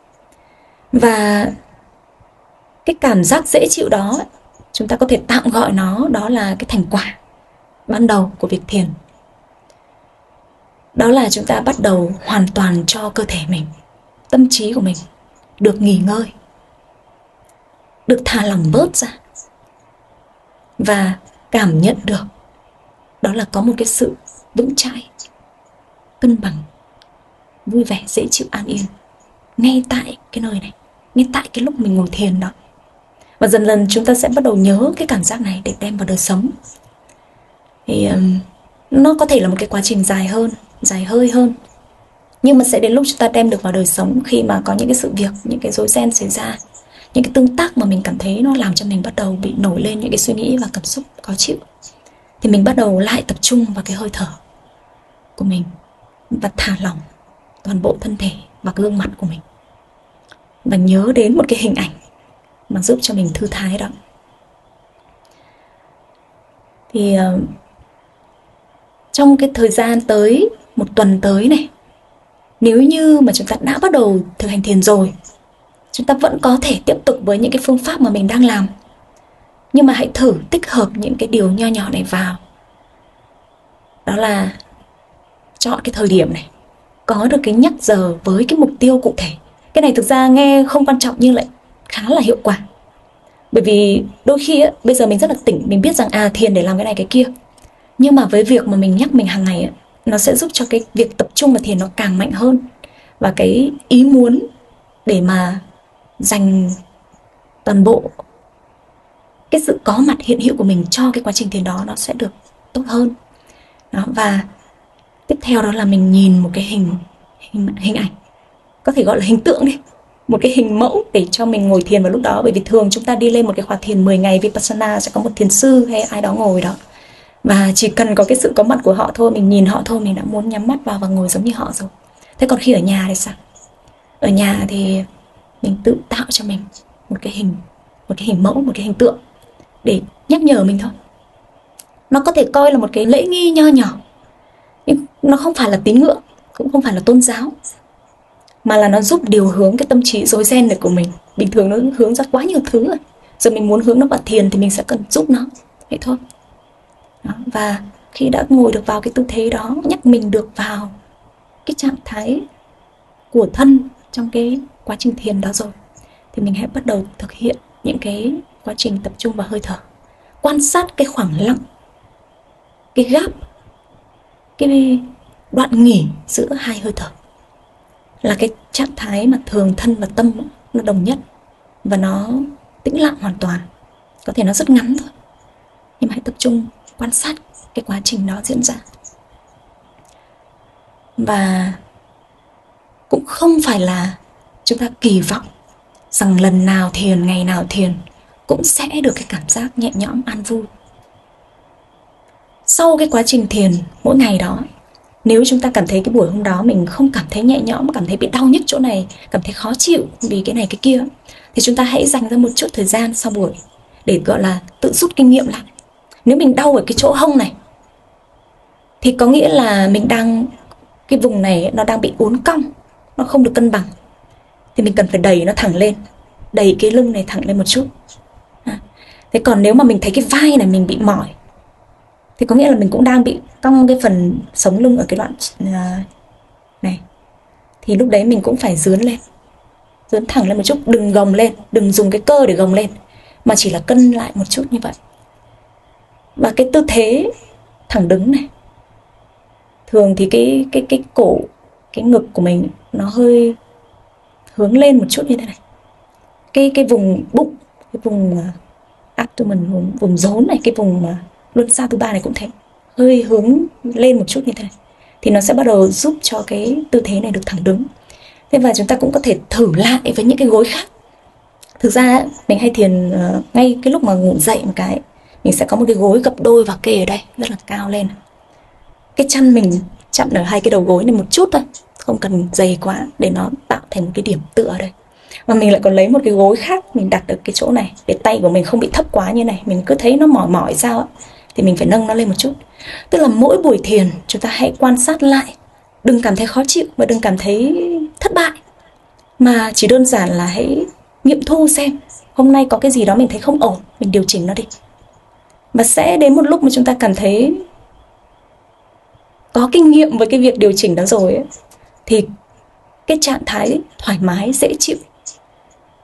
S1: Và cái cảm giác dễ chịu đó, chúng ta có thể tạm gọi nó đó là cái thành quả ban đầu của việc thiền. Đó là chúng ta bắt đầu hoàn toàn cho cơ thể mình, tâm trí của mình được nghỉ ngơi, được thả lỏng bớt ra, và cảm nhận được đó là có một cái sự vững chãi, cân bằng, vui vẻ, dễ chịu, an yên ngay tại cái nơi này, ngay tại cái lúc mình ngồi thiền đó. Và dần dần chúng ta sẽ bắt đầu nhớ cái cảm giác này để đem vào đời sống. Thì um, nó có thể là một cái quá trình dài hơn, dài hơi hơn, nhưng mà sẽ đến lúc chúng ta đem được vào đời sống khi mà có những cái sự việc, những cái rối ren xảy ra, những cái tương tác mà mình cảm thấy nó làm cho mình bắt đầu bị nổi lên những cái suy nghĩ và cảm xúc khó chịu, thì mình bắt đầu lại tập trung vào cái hơi thở của mình và thả lỏng toàn bộ thân thể và gương mặt của mình, và nhớ đến một cái hình ảnh mà giúp cho mình thư thái đó. Thì uh, trong cái thời gian tới, một tuần tới này, nếu như mà chúng ta đã bắt đầu thực hành thiền rồi, chúng ta vẫn có thể tiếp tục với những cái phương pháp mà mình đang làm, nhưng mà hãy thử tích hợp những cái điều nho nhỏ này vào. Đó là chọn cái thời điểm này, có được cái nhắc giờ với cái mục tiêu cụ thể. Cái này thực ra nghe không quan trọng nhưng lại khá là hiệu quả. Bởi vì đôi khi ấy, bây giờ mình rất là tỉnh, mình biết rằng à thiền để làm cái này cái kia, nhưng mà với việc mà mình nhắc mình hàng ngày ấy, nó sẽ giúp cho cái việc tập trung vào thiền nó càng mạnh hơn. Và cái ý muốn để mà dành toàn bộ cái sự có mặt hiện hữu của mình cho cái quá trình thiền đó nó sẽ được tốt hơn đó. Và tiếp theo đó là mình nhìn một cái hình, hình hình ảnh, có thể gọi là hình tượng đi, một cái hình mẫu để cho mình ngồi thiền vào lúc đó. Bởi vì thường chúng ta đi lên một cái khóa thiền mười ngày Vipassana sẽ có một thiền sư hay ai đó ngồi đó, và chỉ cần có cái sự có mặt của họ thôi, mình nhìn họ thôi, mình đã muốn nhắm mắt vào và ngồi giống như họ rồi. Thế còn khi ở nhà thì sao? Ở nhà thì mình tự tạo cho mình một cái hình, một cái hình mẫu, một cái hình tượng để nhắc nhở mình thôi. Nó có thể coi là một cái lễ nghi nho nhỏ, nhưng nó không phải là tín ngưỡng, cũng không phải là tôn giáo, mà là nó giúp điều hướng cái tâm trí rối ren này của mình. Bình thường nó hướng ra quá nhiều thứ rồi, giờ mình muốn hướng nó vào thiền thì mình sẽ cần giúp nó, vậy thôi đó. Và khi đã ngồi được vào cái tư thế đó, nhắc mình được vào cái trạng thái của thân trong cái quá trình thiền đó rồi, thì mình hãy bắt đầu thực hiện những cái quá trình tập trung vào hơi thở, quan sát cái khoảng lặng, cái gap, cái đoạn nghỉ giữa hai hơi thở, là cái trạng thái mà thường thân và tâm nó đồng nhất và nó tĩnh lặng hoàn toàn. Có thể nó rất ngắn thôi, nhưng mà hãy tập trung quan sát cái quá trình đó diễn ra. Và cũng không phải là chúng ta kỳ vọng rằng lần nào thiền, ngày nào thiền cũng sẽ được cái cảm giác nhẹ nhõm, an vui. Sau cái quá trình thiền mỗi ngày đó, nếu chúng ta cảm thấy cái buổi hôm đó mình không cảm thấy nhẹ nhõm, cảm thấy bị đau nhức chỗ này, cảm thấy khó chịu vì cái này cái kia, thì chúng ta hãy dành ra một chút thời gian sau buổi để gọi là tự rút kinh nghiệm lại. Nếu mình đau ở cái chỗ hông này thì có nghĩa là mình đang, cái vùng này nó đang bị uốn cong, nó không được cân bằng, thì mình cần phải đẩy nó thẳng lên, đẩy cái lưng này thẳng lên một chút. À, thế còn nếu mà mình thấy cái vai này mình bị mỏi thì có nghĩa là mình cũng đang bị cong cái phần sống lưng ở cái đoạn này, thì lúc đấy mình cũng phải dướn lên, dướn thẳng lên một chút, đừng gồng lên, đừng dùng cái cơ để gồng lên, mà chỉ là cân lại một chút như vậy. Và cái tư thế thẳng đứng này, thường thì cái cái cái cổ, cái ngực của mình nó hơi hướng lên một chút như thế này. Cái cái vùng bụng, cái vùng abdomen, vùng, vùng rốn này, cái vùng mà luân xa thứ ba này cũng thế, hơi hướng lên một chút như thế này, thì nó sẽ bắt đầu giúp cho cái tư thế này được thẳng đứng. Thế và chúng ta cũng có thể thử lại với những cái gối khác. Thực ra mình hay thiền uh, ngay cái lúc mà ngủ dậy một cái, mình sẽ có một cái gối gập đôi và kê ở đây rất là cao lên. Cái chân mình chặn ở hai cái đầu gối này một chút thôi, không cần dày quá, để nó tạo thành một cái điểm tựa ở đây. Và mình lại còn lấy một cái gối khác, mình đặt ở cái chỗ này để tay của mình không bị thấp quá như này. Mình cứ thấy nó mỏi mỏi sao á, thì mình phải nâng nó lên một chút. Tức là mỗi buổi thiền chúng ta hãy quan sát lại, đừng cảm thấy khó chịu và đừng cảm thấy thất bại, mà chỉ đơn giản là hãy nghiệm thu xem hôm nay có cái gì đó mình thấy không ổn, mình điều chỉnh nó đi. Và sẽ đến một lúc mà chúng ta cảm thấy có kinh nghiệm với cái việc điều chỉnh đó rồi ấy, thì cái trạng thái thoải mái, dễ chịu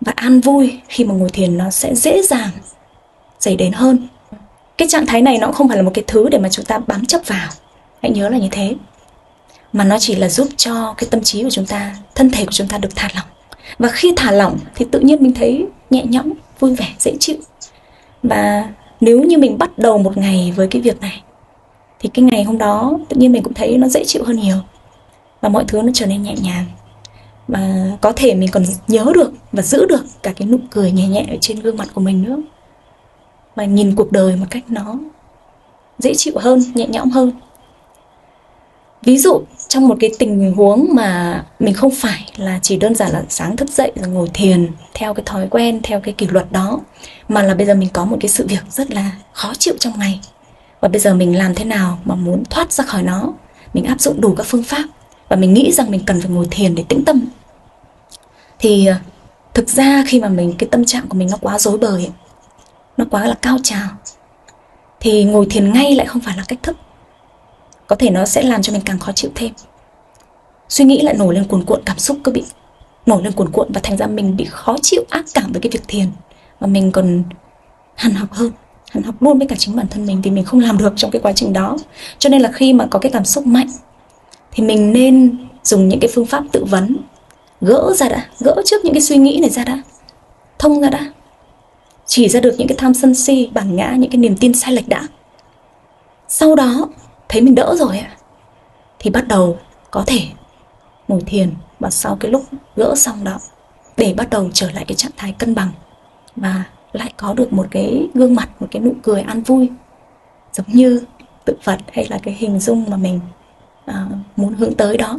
S1: và an vui khi mà ngồi thiền nó sẽ dễ dàng xảy đến hơn. Cái trạng thái này nó cũng không phải là một cái thứ để mà chúng ta bám chấp vào, hãy nhớ là như thế, mà nó chỉ là giúp cho cái tâm trí của chúng ta, thân thể của chúng ta được thả lỏng. Và khi thả lỏng thì tự nhiên mình thấy nhẹ nhõm, vui vẻ, dễ chịu. Và nếu như mình bắt đầu một ngày với cái việc này thì cái ngày hôm đó tự nhiên mình cũng thấy nó dễ chịu hơn nhiều, và mọi thứ nó trở nên nhẹ nhàng. Và có thể mình còn nhớ được và giữ được cả cái nụ cười nhẹ nhẹ ở trên gương mặt của mình nữa, và nhìn cuộc đời một cách nó dễ chịu hơn, nhẹ nhõm hơn. Ví dụ trong một cái tình huống mà mình không phải là chỉ đơn giản là sáng thức dậy rồi ngồi thiền theo cái thói quen, theo cái kỷ luật đó, mà là bây giờ mình có một cái sự việc rất là khó chịu trong ngày, và bây giờ mình làm thế nào mà muốn thoát ra khỏi nó. Mình áp dụng đủ các phương pháp và mình nghĩ rằng mình cần phải ngồi thiền để tĩnh tâm. Thì thực ra khi mà mình cái tâm trạng của mình nó quá rối bời, nó quá là cao trào, thì ngồi thiền ngay lại không phải là cách thức. Có thể nó sẽ làm cho mình càng khó chịu thêm. Suy nghĩ lại nổi lên cuồn cuộn, cảm xúc cứ bị nổi lên cuồn cuộn, và thành ra mình bị khó chịu, ác cảm với cái việc thiền. Và mình còn hằn học hơn, hằn học luôn với cả chính bản thân mình, vì mình không làm được trong cái quá trình đó. Cho nên là khi mà có cái cảm xúc mạnh thì mình nên dùng những cái phương pháp tự vấn, gỡ ra đã, gỡ trước những cái suy nghĩ này ra đã, thông ra đã, chỉ ra được những cái tham sân si, bản ngã, những cái niềm tin sai lệch đã. Sau đó thấy mình đỡ rồi ạ, thì bắt đầu có thể ngồi thiền, và sau cái lúc gỡ xong đó, để bắt đầu trở lại cái trạng thái cân bằng, và lại có được một cái gương mặt, một cái nụ cười an vui, giống như tượng Phật hay là cái hình dung mà mình uh, muốn hướng tới đó.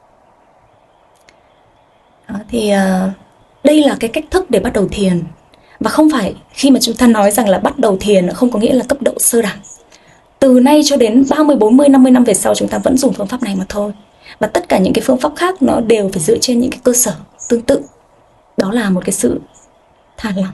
S1: Đó thì uh, đây là cái cách thức để bắt đầu thiền. Và không phải khi mà chúng ta nói rằng là bắt đầu thiền không có nghĩa là cấp độ sơ đẳng. Từ nay cho đến ba mươi, bốn mươi, năm mươi năm về sau chúng ta vẫn dùng phương pháp này mà thôi. Và tất cả những cái phương pháp khác nó đều phải dựa trên những cái cơ sở tương tự. Đó là một cái sự thả lỏng,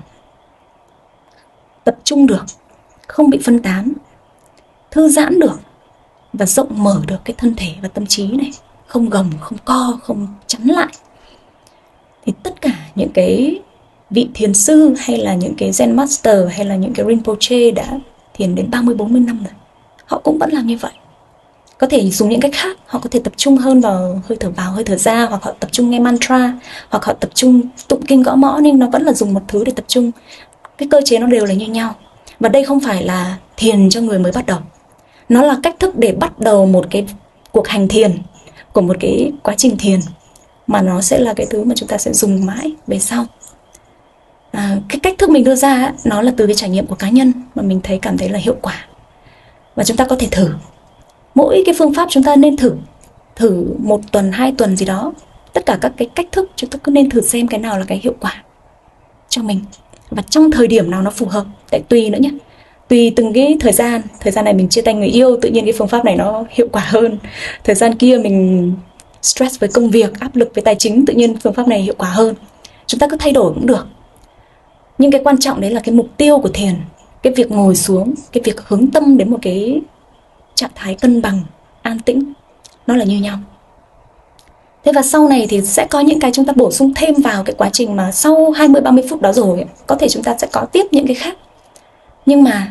S1: tập trung được, không bị phân tán, thư giãn được, và rộng mở được cái thân thể và tâm trí này, không gồng, không co, không chắn lại. Thì tất cả những cái vị thiền sư hay là những cái Zen Master hay là những cái Rinpoche đã thiền đến ba mươi, bốn mươi năm rồi, họ cũng vẫn làm như vậy. Có thể dùng những cách khác, họ có thể tập trung hơn vào hơi thở vào, hơi thở ra, hoặc họ tập trung nghe mantra, hoặc họ tập trung tụng kinh gõ mõ, nhưng nó vẫn là dùng một thứ để tập trung. Cái cơ chế nó đều là như nhau. Và đây không phải là thiền cho người mới bắt đầu. Nó là cách thức để bắt đầu một cái cuộc hành thiền, của một cái quá trình thiền, mà nó sẽ là cái thứ mà chúng ta sẽ dùng mãi về sau. À, cái cách thức mình đưa ra nó là từ cái trải nghiệm của cá nhân mà mình thấy cảm thấy là hiệu quả, và chúng ta có thể thử. Mỗi cái phương pháp chúng ta nên thử thử một tuần, hai tuần gì đó. Tất cả các cái cách thức chúng ta cứ nên thử xem cái nào là cái hiệu quả cho mình, và trong thời điểm nào nó phù hợp. Tại tùy nữa nhé, tùy từng cái thời gian. Thời gian này mình chia tay người yêu, tự nhiên cái phương pháp này nó hiệu quả hơn. Thời gian kia mình stress với công việc, áp lực với tài chính, tự nhiên phương pháp này hiệu quả hơn. Chúng ta cứ thay đổi cũng được. Nhưng cái quan trọng đấy là cái mục tiêu của thiền, cái việc ngồi xuống, cái việc hướng tâm đến một cái trạng thái cân bằng, an tĩnh, nó là như nhau. Thế và sau này thì sẽ có những cái chúng ta bổ sung thêm vào cái quá trình mà sau hai mươi, ba mươi phút đó rồi, có thể chúng ta sẽ có tiếp những cái khác. Nhưng mà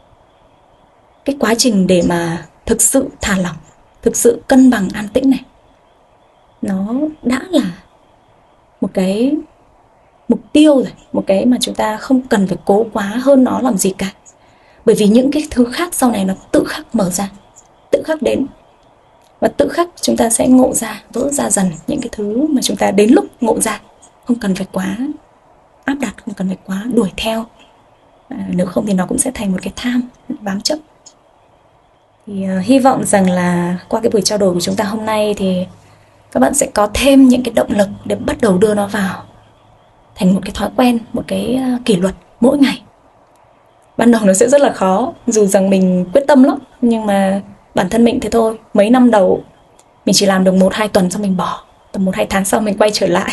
S1: cái quá trình để mà thực sự thả lỏng, thực sự cân bằng, an tĩnh này, nó đã là một cái mục tiêu rồi, một cái mà chúng ta không cần phải cố quá hơn nó làm gì cả. Bởi vì những cái thứ khác sau này nó tự khắc mở ra, tự khắc đến. Và tự khắc chúng ta sẽ ngộ ra, vỡ ra dần những cái thứ mà chúng ta đến lúc ngộ ra. Không cần phải quá áp đặt, không cần phải quá đuổi theo. À, nếu không thì nó cũng sẽ thành một cái tham, bám chấp. Thì uh, hy vọng rằng là qua cái buổi trao đổi của chúng ta hôm nay thì các bạn sẽ có thêm những cái động lực để bắt đầu đưa nó vào thành một cái thói quen, một cái uh, kỷ luật mỗi ngày. Ban đầu nó sẽ rất là khó, dù rằng mình quyết tâm lắm, nhưng mà bản thân mình thế thôi. Mấy năm đầu mình chỉ làm được một hai tuần xong mình bỏ, tầm một hai tháng sau mình quay trở lại.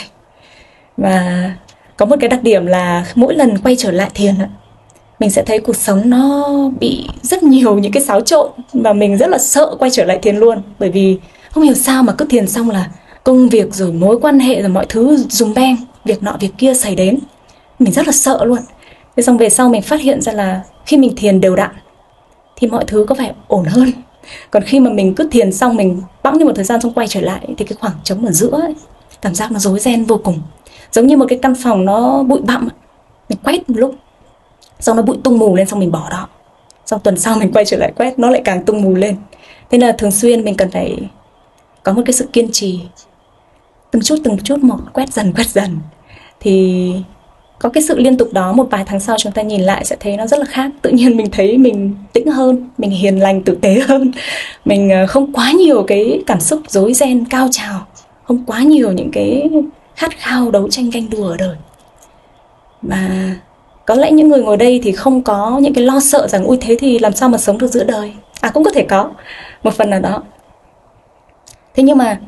S1: Và có một cái đặc điểm là mỗi lần quay trở lại thiền, mình sẽ thấy cuộc sống nó bị rất nhiều những cái xáo trộn, và mình rất là sợ quay trở lại thiền luôn. Bởi vì không hiểu sao mà cứ thiền xong là công việc rồi mối quan hệ rồi mọi thứ rùng beng, việc nọ việc kia xảy đến. Mình rất là sợ luôn. Thế xong về sau mình phát hiện ra là khi mình thiền đều đặn thì mọi thứ có vẻ ổn hơn. Còn khi mà mình cứ thiền xong mình bẵng đi một thời gian xong quay trở lại thì cái khoảng trống ở giữa ấy, cảm giác nó rối ren vô cùng. Giống như một cái căn phòng nó bụi bặm, mình quét một lúc xong nó bụi tung mù lên, xong mình bỏ đó, xong tuần sau mình quay trở lại quét nó lại càng tung mù lên. Thế nên là thường xuyên mình cần phải có một cái sự kiên trì, từng chút từng chút một, quét dần quét dần. Thì có cái sự liên tục đó, một vài tháng sau chúng ta nhìn lại sẽ thấy nó rất là khác. Tự nhiên mình thấy mình tĩnh hơn, mình hiền lành tử tế hơn, mình không quá nhiều cái cảm xúc rối ren cao trào, không quá nhiều những cái khát khao đấu tranh ganh đua ở đời. Và có lẽ những người ngồi đây thì không có những cái lo sợ rằng ui thế thì làm sao mà sống được giữa đời. À, cũng có thể có một phần nào đó. Thế nhưng mà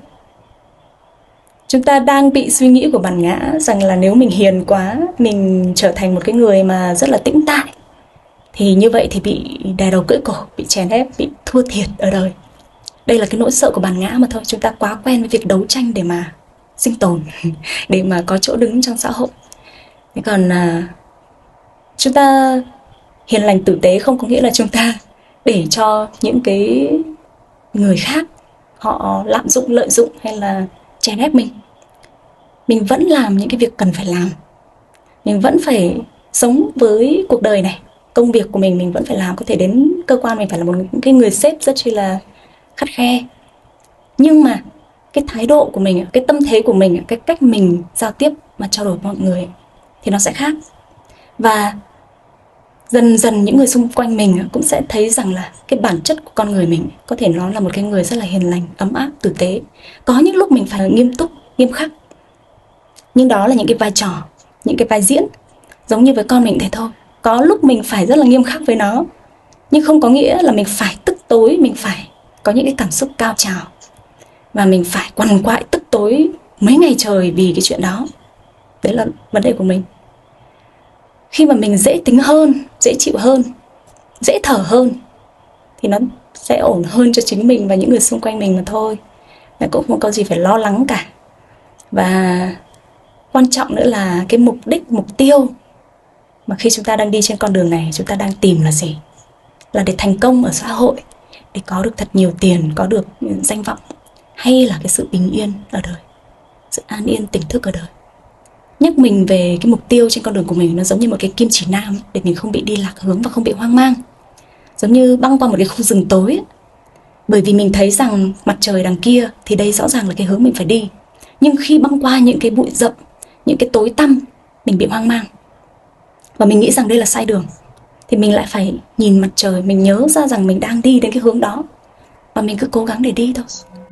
S1: chúng ta đang bị suy nghĩ của bản ngã rằng là nếu mình hiền quá, mình trở thành một cái người mà rất là tĩnh tại, thì như vậy thì bị đè đầu cưỡi cổ, bị chèn ép, bị thua thiệt ở đời. Đây là cái nỗi sợ của bản ngã mà thôi. Chúng ta quá quen với việc đấu tranh để mà sinh tồn, để mà có chỗ đứng trong xã hội. Thế còn à, chúng ta hiền lành tử tế không có nghĩa là chúng ta để cho những cái người khác họ lạm dụng, lợi dụng hay là chèn ép mình. Mình vẫn làm những cái việc cần phải làm, mình vẫn phải sống với cuộc đời này, công việc của mình mình vẫn phải làm. Có thể đến cơ quan mình phải là một cái người sếp rất chi là khắt khe, nhưng mà cái thái độ của mình, cái tâm thế của mình, cái cách mình giao tiếp mà trao đổi với mọi người thì nó sẽ khác. Và dần dần những người xung quanh mình cũng sẽ thấy rằng là cái bản chất của con người mình có thể nó là một cái người rất là hiền lành, ấm áp, tử tế. Có những lúc mình phải nghiêm túc, nghiêm khắc, nhưng đó là những cái vai trò, những cái vai diễn. Giống như với con mình thế thôi, có lúc mình phải rất là nghiêm khắc với nó, nhưng không có nghĩa là mình phải tức tối, mình phải có những cái cảm xúc cao trào và mình phải quằn quại tức tối mấy ngày trời vì cái chuyện đó. Đấy là vấn đề của mình. Khi mà mình dễ tính hơn, dễ chịu hơn, dễ thở hơn thì nó sẽ ổn hơn cho chính mình và những người xung quanh mình mà thôi. Và cũng không có gì phải lo lắng cả. Và quan trọng nữa là cái mục đích, mục tiêu mà khi chúng ta đang đi trên con đường này chúng ta đang tìm là gì? Là để thành công ở xã hội, để có được thật nhiều tiền, có được danh vọng, hay là cái sự bình yên ở đời, sự an yên tỉnh thức ở đời? Nhắc mình về cái mục tiêu trên con đường của mình nó giống như một cái kim chỉ nam để mình không bị đi lạc hướng và không bị hoang mang. Giống như băng qua một cái khu rừng tối ấy. Bởi vì mình thấy rằng mặt trời đằng kia thì đây rõ ràng là cái hướng mình phải đi. Nhưng khi băng qua những cái bụi rậm, những cái tối tăm, mình bị hoang mang và mình nghĩ rằng đây là sai đường, thì mình lại phải nhìn mặt trời, mình nhớ ra rằng mình đang đi đến cái hướng đó và mình cứ cố gắng để đi thôi.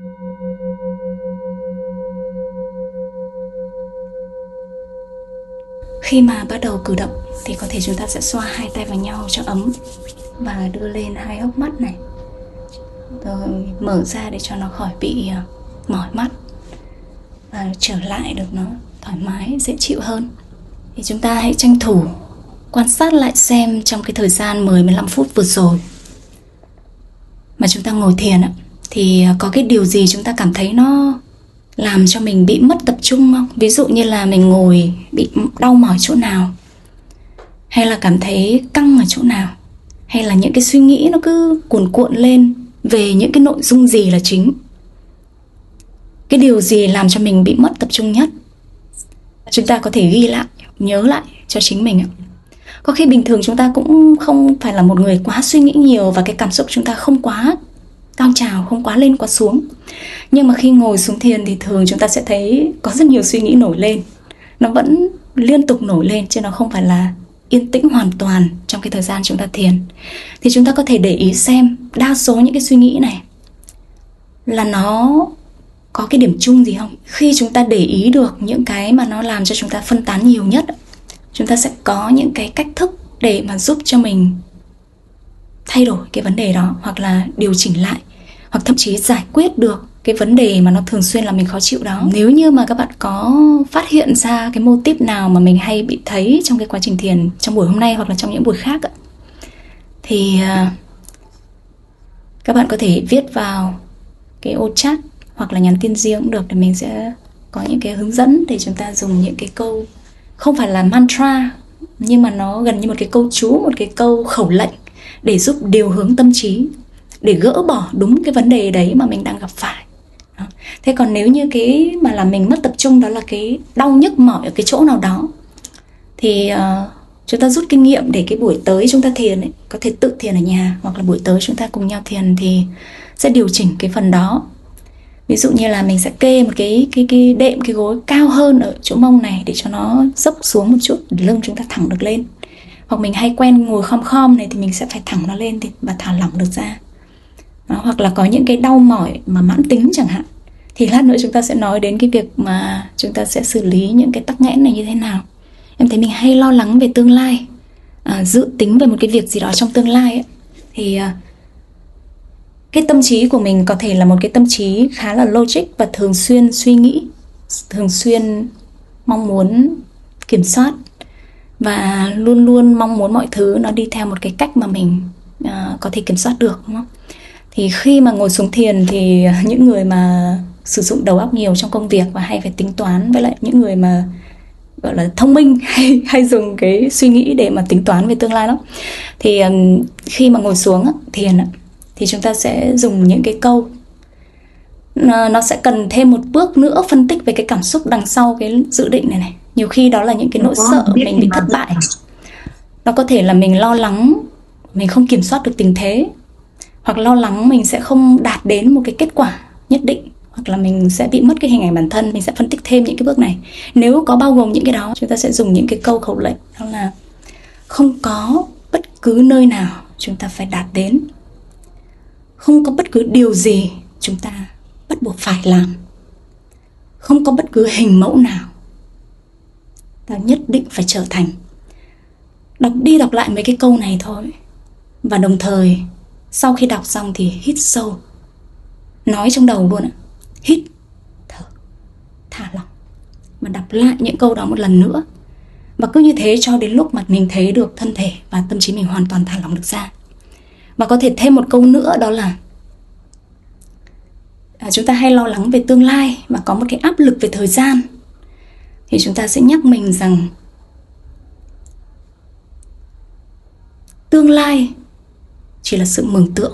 S1: Khi mà bắt đầu cử động thì có thể chúng ta sẽ xoa hai tay vào nhau cho ấm và đưa lên hai hốc mắt này, rồi mở ra để cho nó khỏi bị mỏi mắt và trở lại được nó thoải mái, dễ chịu hơn. Thì chúng ta hãy tranh thủ quan sát lại xem trong cái thời gian mười đến mười lăm phút vừa rồi mà chúng ta ngồi thiền thì có cái điều gì chúng ta cảm thấy nó làm cho mình bị mất tập trung không? Ví dụ như là mình ngồi bị đau mỏi chỗ nào, hay là cảm thấy căng ở chỗ nào, hay là những cái suy nghĩ nó cứ cuồn cuộn lên về những cái nội dung gì là chính. Cái điều gì làm cho mình bị mất tập trung nhất? Chúng ta có thể ghi lại, nhớ lại cho chính mình. Có khi bình thường chúng ta cũng không phải là một người quá suy nghĩ nhiều và cái cảm xúc chúng ta không quá cao trào, không quá lên quá xuống. Nhưng mà khi ngồi xuống thiền thì thường chúng ta sẽ thấy có rất nhiều suy nghĩ nổi lên. Nó vẫn liên tục nổi lên chứ nó không phải là yên tĩnh hoàn toàn trong cái thời gian chúng ta thiền. Thì chúng ta có thể để ý xem đa số những cái suy nghĩ này là nó có cái điểm chung gì không. Khi chúng ta để ý được những cái mà nó làm cho chúng ta phân tán nhiều nhất, chúng ta sẽ có những cái cách thức để mà giúp cho mình thay đổi cái vấn đề đó, hoặc là điều chỉnh lại, hoặc thậm chí giải quyết được cái vấn đề mà nó thường xuyên làm mình khó chịu đó. Nếu như mà các bạn có phát hiện ra cái mô típ nào mà mình hay bị thấy trong cái quá trình thiền trong buổi hôm nay hoặc là trong những buổi khác thì các bạn có thể viết vào cái ô chat hoặc là nhắn tin riêng cũng được, để mình sẽ có những cái hướng dẫn để chúng ta dùng những cái câu không phải là mantra, nhưng mà nó gần như một cái câu chú, một cái câu khẩu lệnh để giúp điều hướng tâm trí, để gỡ bỏ đúng cái vấn đề đấy mà mình đang gặp phải. Đó. Thế còn nếu như cái mà làm mình mất tập trung đó là cái đau nhức mỏi ở cái chỗ nào đó, thì uh, chúng ta rút kinh nghiệm để cái buổi tới chúng ta thiền ấy, có thể tự thiền ở nhà, hoặc là buổi tới chúng ta cùng nhau thiền thì sẽ điều chỉnh cái phần đó. Ví dụ như là mình sẽ kê một cái, cái, cái đệm, cái gối cao hơn ở chỗ mông này để cho nó dốc xuống một chút, để lưng chúng ta thẳng được lên. Hoặc mình hay quen ngồi khom khom này thì mình sẽ phải thẳng nó lên và thả lỏng được ra. Đó, hoặc là có những cái đau mỏi mà mãn tính chẳng hạn, thì lát nữa chúng ta sẽ nói đến cái việc mà chúng ta sẽ xử lý những cái tắc nghẽn này như thế nào. Em thấy mình hay lo lắng về tương lai, à, dự tính về một cái việc gì đó trong tương lai ấy. Thì à, cái tâm trí của mình có thể là một cái tâm trí khá là logic và thường xuyên suy nghĩ, thường xuyên mong muốn kiểm soát, và luôn luôn mong muốn mọi thứ nó đi theo một cái cách mà mình uh, có thể kiểm soát được, đúng không? Thì khi mà ngồi xuống thiền thì những người mà sử dụng đầu óc nhiều trong công việc và hay phải tính toán, với lại những người mà gọi là thông minh hay, hay dùng cái suy nghĩ để mà tính toán về tương lai đó, thì um, khi mà ngồi xuống thiền thì chúng ta sẽ dùng những cái câu, nó sẽ cần thêm một bước nữa phân tích về cái cảm xúc đằng sau cái dự định này này. Nhiều khi đó là những cái nỗi sợ mình bị thất bại. Nó có thể là mình lo lắng mình không kiểm soát được tình thế, hoặc lo lắng mình sẽ không đạt đến một cái kết quả nhất định, hoặc là mình sẽ bị mất cái hình ảnh bản thân. Mình sẽ phân tích thêm những cái bước này. Nếu có bao gồm những cái đó, chúng ta sẽ dùng những cái câu khẩu lệnh, đó là không có bất cứ nơi nào chúng ta phải đạt đến, không có bất cứ điều gì chúng ta bắt buộc phải làm, không có bất cứ hình mẫu nào ta nhất định phải trở thành. Đọc đi đọc lại mấy cái câu này thôi, và đồng thời sau khi đọc xong thì hít sâu, nói trong đầu luôn ạ, hít, thở, thả lỏng, và đọc lại những câu đó một lần nữa. Và cứ như thế cho đến lúc mà mình thấy được thân thể và tâm trí mình hoàn toàn thả lỏng được ra. Và có thể thêm một câu nữa, đó là à, chúng ta hay lo lắng về tương lai và có một cái áp lực về thời gian, thì chúng ta sẽ nhắc mình rằng tương lai chỉ là sự mường tượng,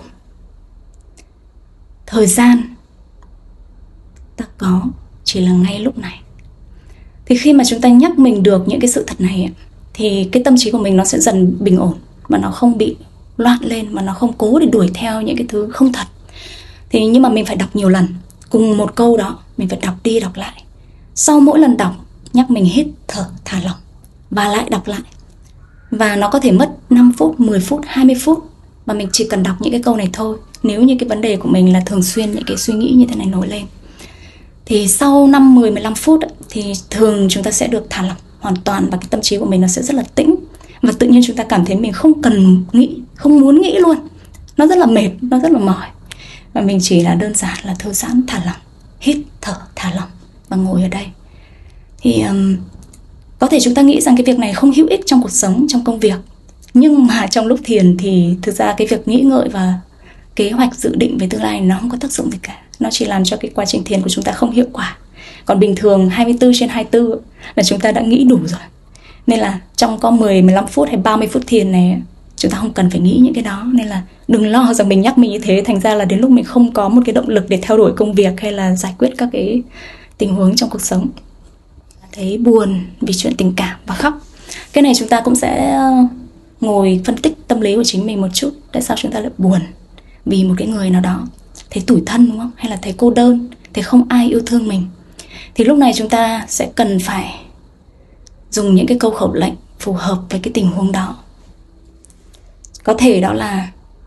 S1: thời gian ta có chỉ là ngay lúc này. Thì khi mà chúng ta nhắc mình được những cái sự thật này, thì cái tâm trí của mình nó sẽ dần bình ổn, và nó không bị loạn lên, và nó không cố để đuổi theo những cái thứ không thật. Thì nhưng mà mình phải đọc nhiều lần cùng một câu đó, mình phải đọc đi đọc lại. Sau mỗi lần đọc, nhắc mình hít thở thả lỏng, và lại đọc lại. Và nó có thể mất năm phút, mười phút, hai mươi phút, và mình chỉ cần đọc những cái câu này thôi. Nếu như cái vấn đề của mình là thường xuyên những cái suy nghĩ như thế này nổi lên, thì sau năm, mười, mười lăm phút thì thường chúng ta sẽ được thả lỏng hoàn toàn, và cái tâm trí của mình nó sẽ rất là tĩnh. Và tự nhiên chúng ta cảm thấy mình không cần nghĩ, không muốn nghĩ luôn. Nó rất là mệt, nó rất là mỏi. Và mình chỉ là đơn giản là thư giãn, thả lỏng, hít, thở, thả lỏng và ngồi ở đây. Thì um, có thể chúng ta nghĩ rằng cái việc này không hữu ích trong cuộc sống, trong công việc. Nhưng mà trong lúc thiền thì thực ra cái việc nghĩ ngợi và kế hoạch dự định về tương lai nó không có tác dụng gì cả. Nó chỉ làm cho cái quá trình thiền của chúng ta không hiệu quả. Còn bình thường hai mươi tư trên hai mươi tư là chúng ta đã nghĩ đủ rồi. Nên là trong có mười, mười lăm phút hay ba mươi phút thiền này, chúng ta không cần phải nghĩ những cái đó. Nên là đừng lo rằng mình nhắc mình như thế, thành ra là đến lúc mình không có một cái động lực để theo đuổi công việc hay là giải quyết các cái tình huống trong cuộc sống. Thấy buồn vì chuyện tình cảm và khóc. Cái này chúng ta cũng sẽ ngồi phân tích tâm lý của chính mình một chút. Tại sao chúng ta lại buồn vì một cái người nào đó, thấy tủi thân đúng không? Hay là thấy cô đơn, thấy không ai yêu thương mình. Thì lúc này chúng ta sẽ cần phải dùng những cái câu khẩu lệnh phù hợp với cái tình huống đó. Có thể đó là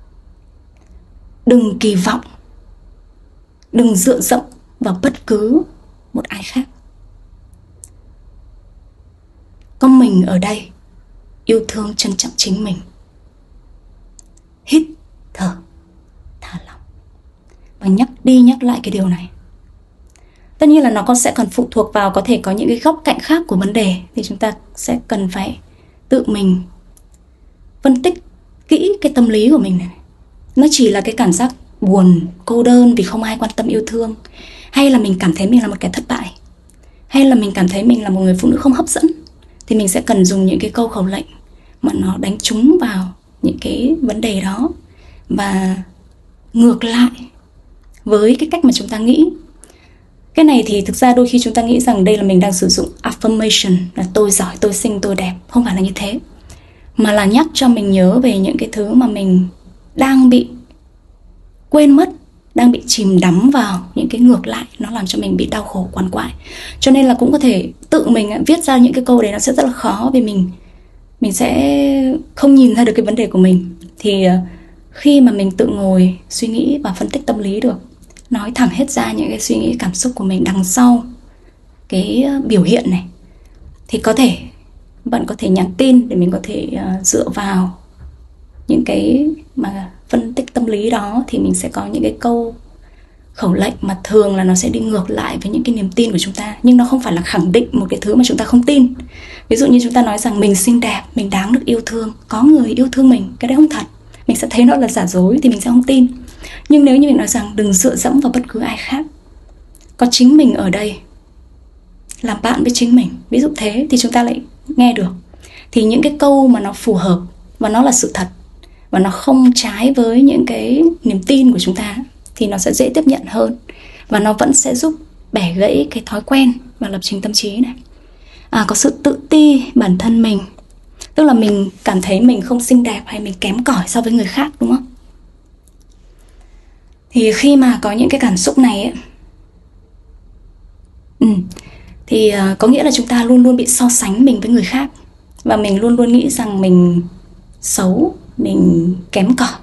S1: đừng kỳ vọng, đừng dựa dẫm vào bất cứ một ai khác. Có mình ở đây, yêu thương trân trọng chính mình. Hít, thở, thả lỏng, và nhắc đi nhắc lại cái điều này. Tất nhiên là nó còn sẽ còn phụ thuộc vào, có thể có những cái góc cạnh khác của vấn đề, thì chúng ta sẽ cần phải tự mình phân tích kỹ cái tâm lý của mình này. Nó chỉ là cái cảm giác buồn, cô đơn vì không ai quan tâm yêu thương, hay là mình cảm thấy mình là một kẻ thất bại, hay là mình cảm thấy mình là một người phụ nữ không hấp dẫn, thì mình sẽ cần dùng những cái câu khẩu lệnh mà nó đánh trúng vào những cái vấn đề đó và ngược lại với cái cách mà chúng ta nghĩ. Cái này thì thực ra đôi khi chúng ta nghĩ rằng đây là mình đang sử dụng affirmation, là tôi giỏi, tôi xinh, tôi đẹp. Không phải là như thế, mà là nhắc cho mình nhớ về những cái thứ mà mình đang bị quên mất, đang bị chìm đắm vào những cái ngược lại, nó làm cho mình bị đau khổ quằn quại. Cho nên là cũng có thể tự mình viết ra những cái câu đấy, nó sẽ rất là khó, vì mình mình sẽ không nhìn ra được cái vấn đề của mình. Thì khi mà mình tự ngồi suy nghĩ và phân tích tâm lý được, nói thẳng hết ra những cái suy nghĩ cảm xúc của mình đằng sau cái biểu hiện này, thì có thể bạn có thể nhắn tin để mình có thể uh, dựa vào những cái mà phân tích tâm lý đó, thì mình sẽ có những cái câu khẩu lệnh mà thường là nó sẽ đi ngược lại với những cái niềm tin của chúng ta, nhưng nó không phải là khẳng định một cái thứ mà chúng ta không tin. Ví dụ như chúng ta nói rằng mình xinh đẹp, mình đáng được yêu thương, có người yêu thương mình, cái đấy không thật, mình sẽ thấy nó là giả dối thì mình sẽ không tin. Nhưng nếu như mình nói rằng đừng dựa dẫm vào bất cứ ai khác, có chính mình ở đây, làm bạn với chính mình, ví dụ thế, thì chúng ta lại nghe được. Thì những cái câu mà nó phù hợp và nó là sự thật và nó không trái với những cái niềm tin của chúng ta, thì nó sẽ dễ tiếp nhận hơn, và nó vẫn sẽ giúp bẻ gãy cái thói quen và lập trình tâm trí này. À, có sự tự ti bản thân mình, tức là mình cảm thấy mình không xinh đẹp hay mình kém cỏi so với người khác, đúng không? Thì khi mà có những cái cảm xúc này ấy, ừ, thì uh, có nghĩa là chúng ta luôn luôn bị so sánh mình với người khác, và mình luôn luôn nghĩ rằng mình xấu, mình kém cỏi.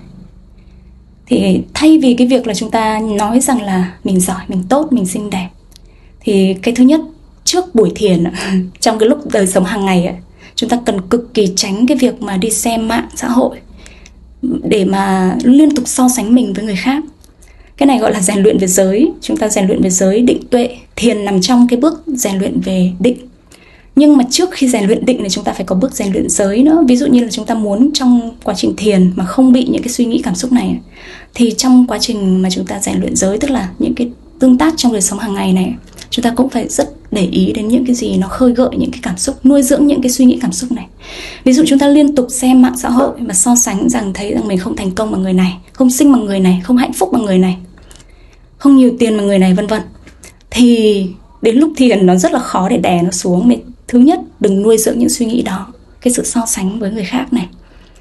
S1: Thì thay vì cái việc là chúng ta nói rằng là mình giỏi, mình tốt, mình xinh đẹp, thì cái thứ nhất, trước buổi thiền trong cái lúc đời sống hàng ngày ấy, chúng ta cần cực kỳ tránh cái việc mà đi xem mạng xã hội để mà liên tục so sánh mình với người khác. Cái này gọi là rèn luyện về giới. Chúng ta rèn luyện về giới, định tuệ. Thiền nằm trong cái bước rèn luyện về định. Nhưng mà trước khi rèn luyện định thì chúng ta phải có bước rèn luyện giới nữa. Ví dụ như là chúng ta muốn trong quá trình thiền mà không bị những cái suy nghĩ cảm xúc này, thì trong quá trình mà chúng ta rèn luyện giới, tức là những cái tương tác trong đời sống hàng ngày này, chúng ta cũng phải rất để ý đến những cái gì nó khơi gợi những cái cảm xúc, nuôi dưỡng những cái suy nghĩ cảm xúc này. Ví dụ chúng ta liên tục xem mạng xã hội và so sánh rằng thấy rằng mình không thành công bằng người này, không xinh bằng người này, không hạnh phúc bằng người này, không nhiều tiền bằng người này, vân vân, thì đến lúc thiền nó rất là khó để đè nó xuống. Mình thứ nhất, đừng nuôi dưỡng những suy nghĩ đó, cái sự so sánh với người khác này.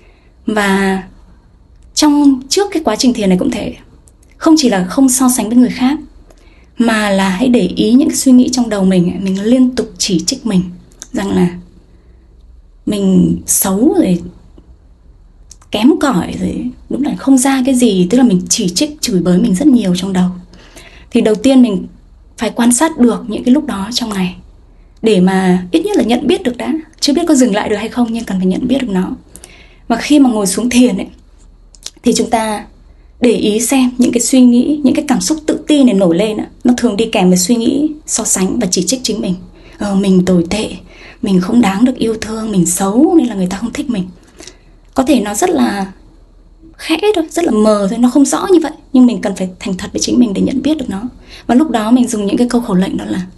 S1: Và trong trước cái quá trình thiền này cũng thế, không chỉ là không so sánh với người khác, mà là hãy để ý những cái suy nghĩ trong đầu mình. Mình liên tục chỉ trích mình rằng là mình xấu rồi, kém cỏi rồi, đúng là không ra cái gì. Tức là mình chỉ trích, chửi bới mình rất nhiều trong đầu. Thì đầu tiên mình phải quan sát được những cái lúc đó trong ngày, để mà ít nhất là nhận biết được đã. Chưa biết có dừng lại được hay không, nhưng cần phải nhận biết được nó. Và khi mà ngồi xuống thiền ấy, thì chúng ta để ý xem những cái suy nghĩ, những cái cảm xúc tự ti này nổi lên, nó thường đi kèm với suy nghĩ so sánh và chỉ trích chính mình. Ờ, mình tồi tệ, mình không đáng được yêu thương, mình xấu nên là người ta không thích mình. Có thể nó rất là khẽ thôi, rất là mờ thôi, nó không rõ như vậy, nhưng mình cần phải thành thật với chính mình để nhận biết được nó. Và lúc đó mình dùng những cái câu khẩu lệnh, đó là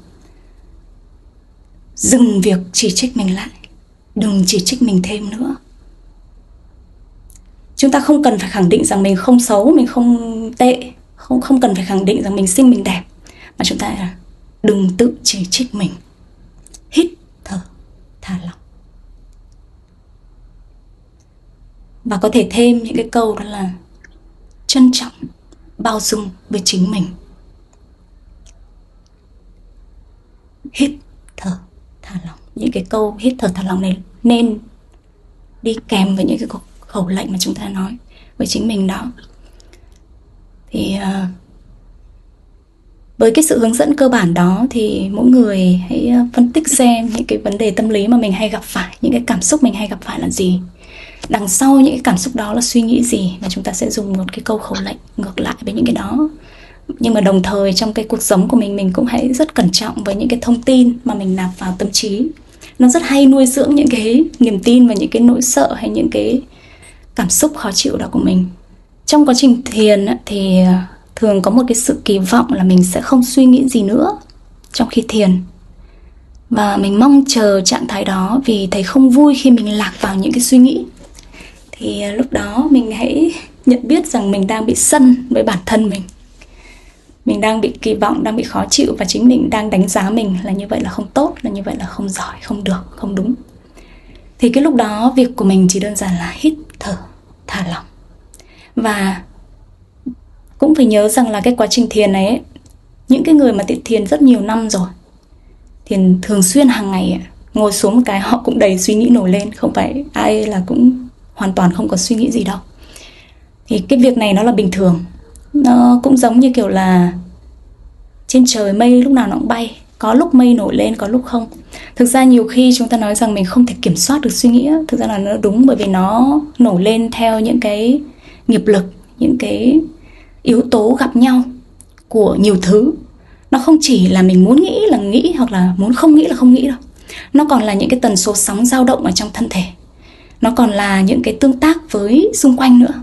S1: dừng việc chỉ trích mình lại, đừng chỉ trích mình thêm nữa. Chúng ta không cần phải khẳng định rằng mình không xấu, mình không tệ, không, không cần phải khẳng định rằng mình xinh, mình đẹp, mà chúng ta là đừng tự chỉ trích mình. Hít thở, thả lỏng. Và có thể thêm những cái câu đó là trân trọng, bao dung với chính mình. Hít thở, thả lỏng. Những cái câu hít thở, thả lỏng này nên đi kèm với những cái khẩu lệnh mà chúng ta nói với chính mình đó. Thì uh, với cái sự hướng dẫn cơ bản đó, thì mỗi người hãy phân tích xem những cái vấn đề tâm lý mà mình hay gặp phải, những cái cảm xúc mình hay gặp phải là gì, đằng sau những cái cảm xúc đó là suy nghĩ gì, và chúng ta sẽ dùng một cái câu khẩu lệnh ngược lại với những cái đó. Nhưng mà đồng thời trong cái cuộc sống của mình, mình cũng hãy rất cẩn trọng với những cái thông tin mà mình nạp vào tâm trí. Nó rất hay nuôi dưỡng những cái niềm tin và những cái nỗi sợ hay những cái cảm xúc khó chịu đó của mình. Trong quá trình thiền thì thường có một cái sự kỳ vọng là mình sẽ không suy nghĩ gì nữa trong khi thiền. Và mình mong chờ trạng thái đó vì thầy không vui khi mình lạc vào những cái suy nghĩ. Thì lúc đó mình hãy nhận biết rằng mình đang bị sân với bản thân mình. Mình đang bị kỳ vọng, đang bị khó chịu và chính mình đang đánh giá mình là như vậy là không tốt, là như vậy là không giỏi, không được, không đúng. Thì cái lúc đó việc của mình chỉ đơn giản là hít thở, thả lỏng. Và cũng phải nhớ rằng là cái quá trình thiền này ấy, những cái người mà thiền rất nhiều năm rồi, thiền thường xuyên hàng ngày ấy, ngồi xuống một cái họ cũng đầy suy nghĩ nổi lên. Không phải ai là cũng hoàn toàn không có suy nghĩ gì đâu. Thì cái việc này nó là bình thường. Nó cũng giống như kiểu là trên trời mây lúc nào nó cũng bay, có lúc mây nổi lên, có lúc không. Thực ra nhiều khi chúng ta nói rằng mình không thể kiểm soát được suy nghĩ, thực ra là nó đúng, bởi vì nó nổi lên theo những cái nghiệp lực, những cái yếu tố gặp nhau của nhiều thứ. Nó không chỉ là mình muốn nghĩ là nghĩ, hoặc là muốn không nghĩ là không nghĩ đâu. Nó còn là những cái tần số sóng dao động ở trong thân thể. Nó còn là những cái tương tác với xung quanh nữa.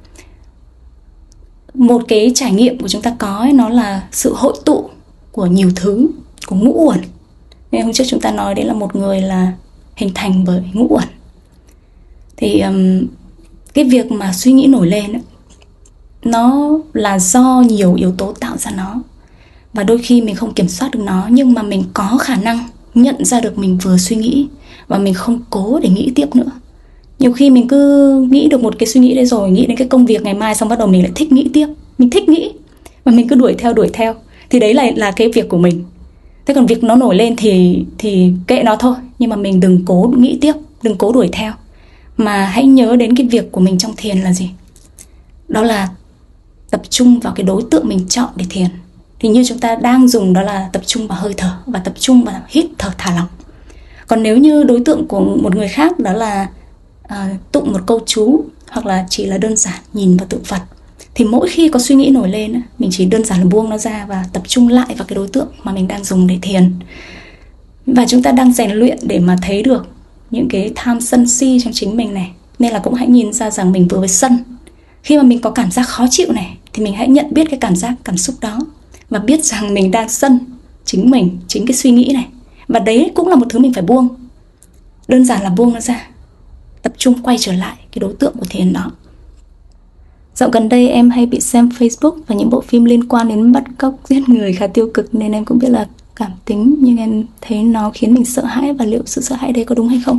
S1: Một cái trải nghiệm của chúng ta có ấy, nó là sự hội tụ của nhiều thứ, của ngũ uẩn. Nên hôm trước chúng ta nói đấy là một người là hình thành bởi ngũ uẩn. Thì um, cái việc mà suy nghĩ nổi lên ấy, nó là do nhiều yếu tố tạo ra nó. Và đôi khi mình không kiểm soát được nó, nhưng mà mình có khả năng nhận ra được mình vừa suy nghĩ và mình không cố để nghĩ tiếp nữa. Nhiều khi mình cứ nghĩ được một cái suy nghĩ đấy rồi, nghĩ đến cái công việc ngày mai, xong bắt đầu mình lại thích nghĩ tiếp. Mình thích nghĩ và mình cứ đuổi theo đuổi theo. Thì đấy là, là cái việc của mình. Thế còn việc nó nổi lên thì, thì kệ nó thôi. Nhưng mà mình đừng cố nghĩ tiếp, đừng cố đuổi theo. Mà hãy nhớ đến cái việc của mình trong thiền là gì? Đó là tập trung vào cái đối tượng mình chọn để thiền. Thì như chúng ta đang dùng đó là tập trung vào hơi thở và tập trung vào hít thở thả lỏng. Còn nếu như đối tượng của một người khác đó là à, tụng một câu chú, hoặc là chỉ là đơn giản nhìn vào tượng Phật, thì mỗi khi có suy nghĩ nổi lên, mình chỉ đơn giản là buông nó ra và tập trung lại vào cái đối tượng mà mình đang dùng để thiền. Và chúng ta đang rèn luyện để mà thấy được những cái tham sân si trong chính mình này. Nên là cũng hãy nhìn ra rằng mình vừa với sân. Khi mà mình có cảm giác khó chịu này, thì mình hãy nhận biết cái cảm giác, cảm xúc đó, và biết rằng mình đang sân chính mình, chính cái suy nghĩ này. Và đấy cũng là một thứ mình phải buông. Đơn giản là buông nó ra, tập trung quay trở lại cái đối tượng của thiền đó. Dạo gần đây em hay bị xem Facebook và những bộ phim liên quan đến bắt cóc, giết người khá tiêu cực, nên em cũng biết là cảm tính, nhưng em thấy nó khiến mình sợ hãi, và liệu sự sợ hãi đấy có đúng hay không?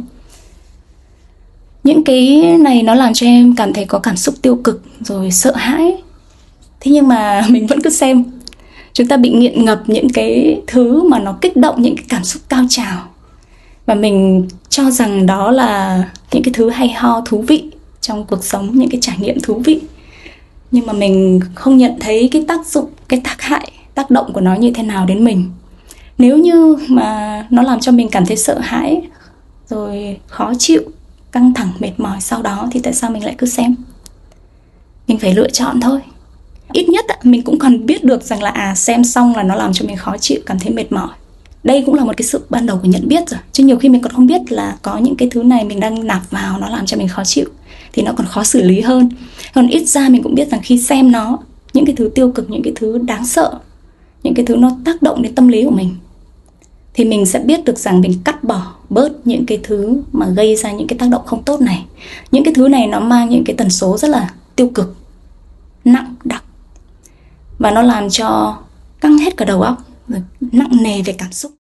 S1: Những cái này nó làm cho em cảm thấy có cảm xúc tiêu cực, rồi sợ hãi. Thế nhưng mà mình vẫn cứ xem. Chúng ta bị nghiện ngập những cái thứ mà nó kích động, những cái cảm xúc cao trào. Và mình cho rằng đó là những cái thứ hay ho, thú vị trong cuộc sống, những cái trải nghiệm thú vị. Nhưng mà mình không nhận thấy cái tác dụng, cái tác hại, tác động của nó như thế nào đến mình. Nếu như mà nó làm cho mình cảm thấy sợ hãi, rồi khó chịu, căng thẳng, mệt mỏi sau đó, thì tại sao mình lại cứ xem? Mình phải lựa chọn thôi. Ít nhất mình cũng còn biết được rằng là à, xem xong là nó làm cho mình khó chịu, cảm thấy mệt mỏi. Đây cũng là một cái sự ban đầu của nhận biết rồi. Chứ nhiều khi mình còn không biết là có những cái thứ này mình đang nạp vào, nó làm cho mình khó chịu, thì nó còn khó xử lý hơn. Còn ít ra mình cũng biết rằng khi xem nó, những cái thứ tiêu cực, những cái thứ đáng sợ, những cái thứ nó tác động đến tâm lý của mình, thì mình sẽ biết được rằng mình cắt bỏ bớt những cái thứ mà gây ra những cái tác động không tốt này. Những cái thứ này nó mang những cái tần số rất là tiêu cực, nặng đặc, và nó làm cho căng hết cả đầu óc, nặng nề về cảm xúc.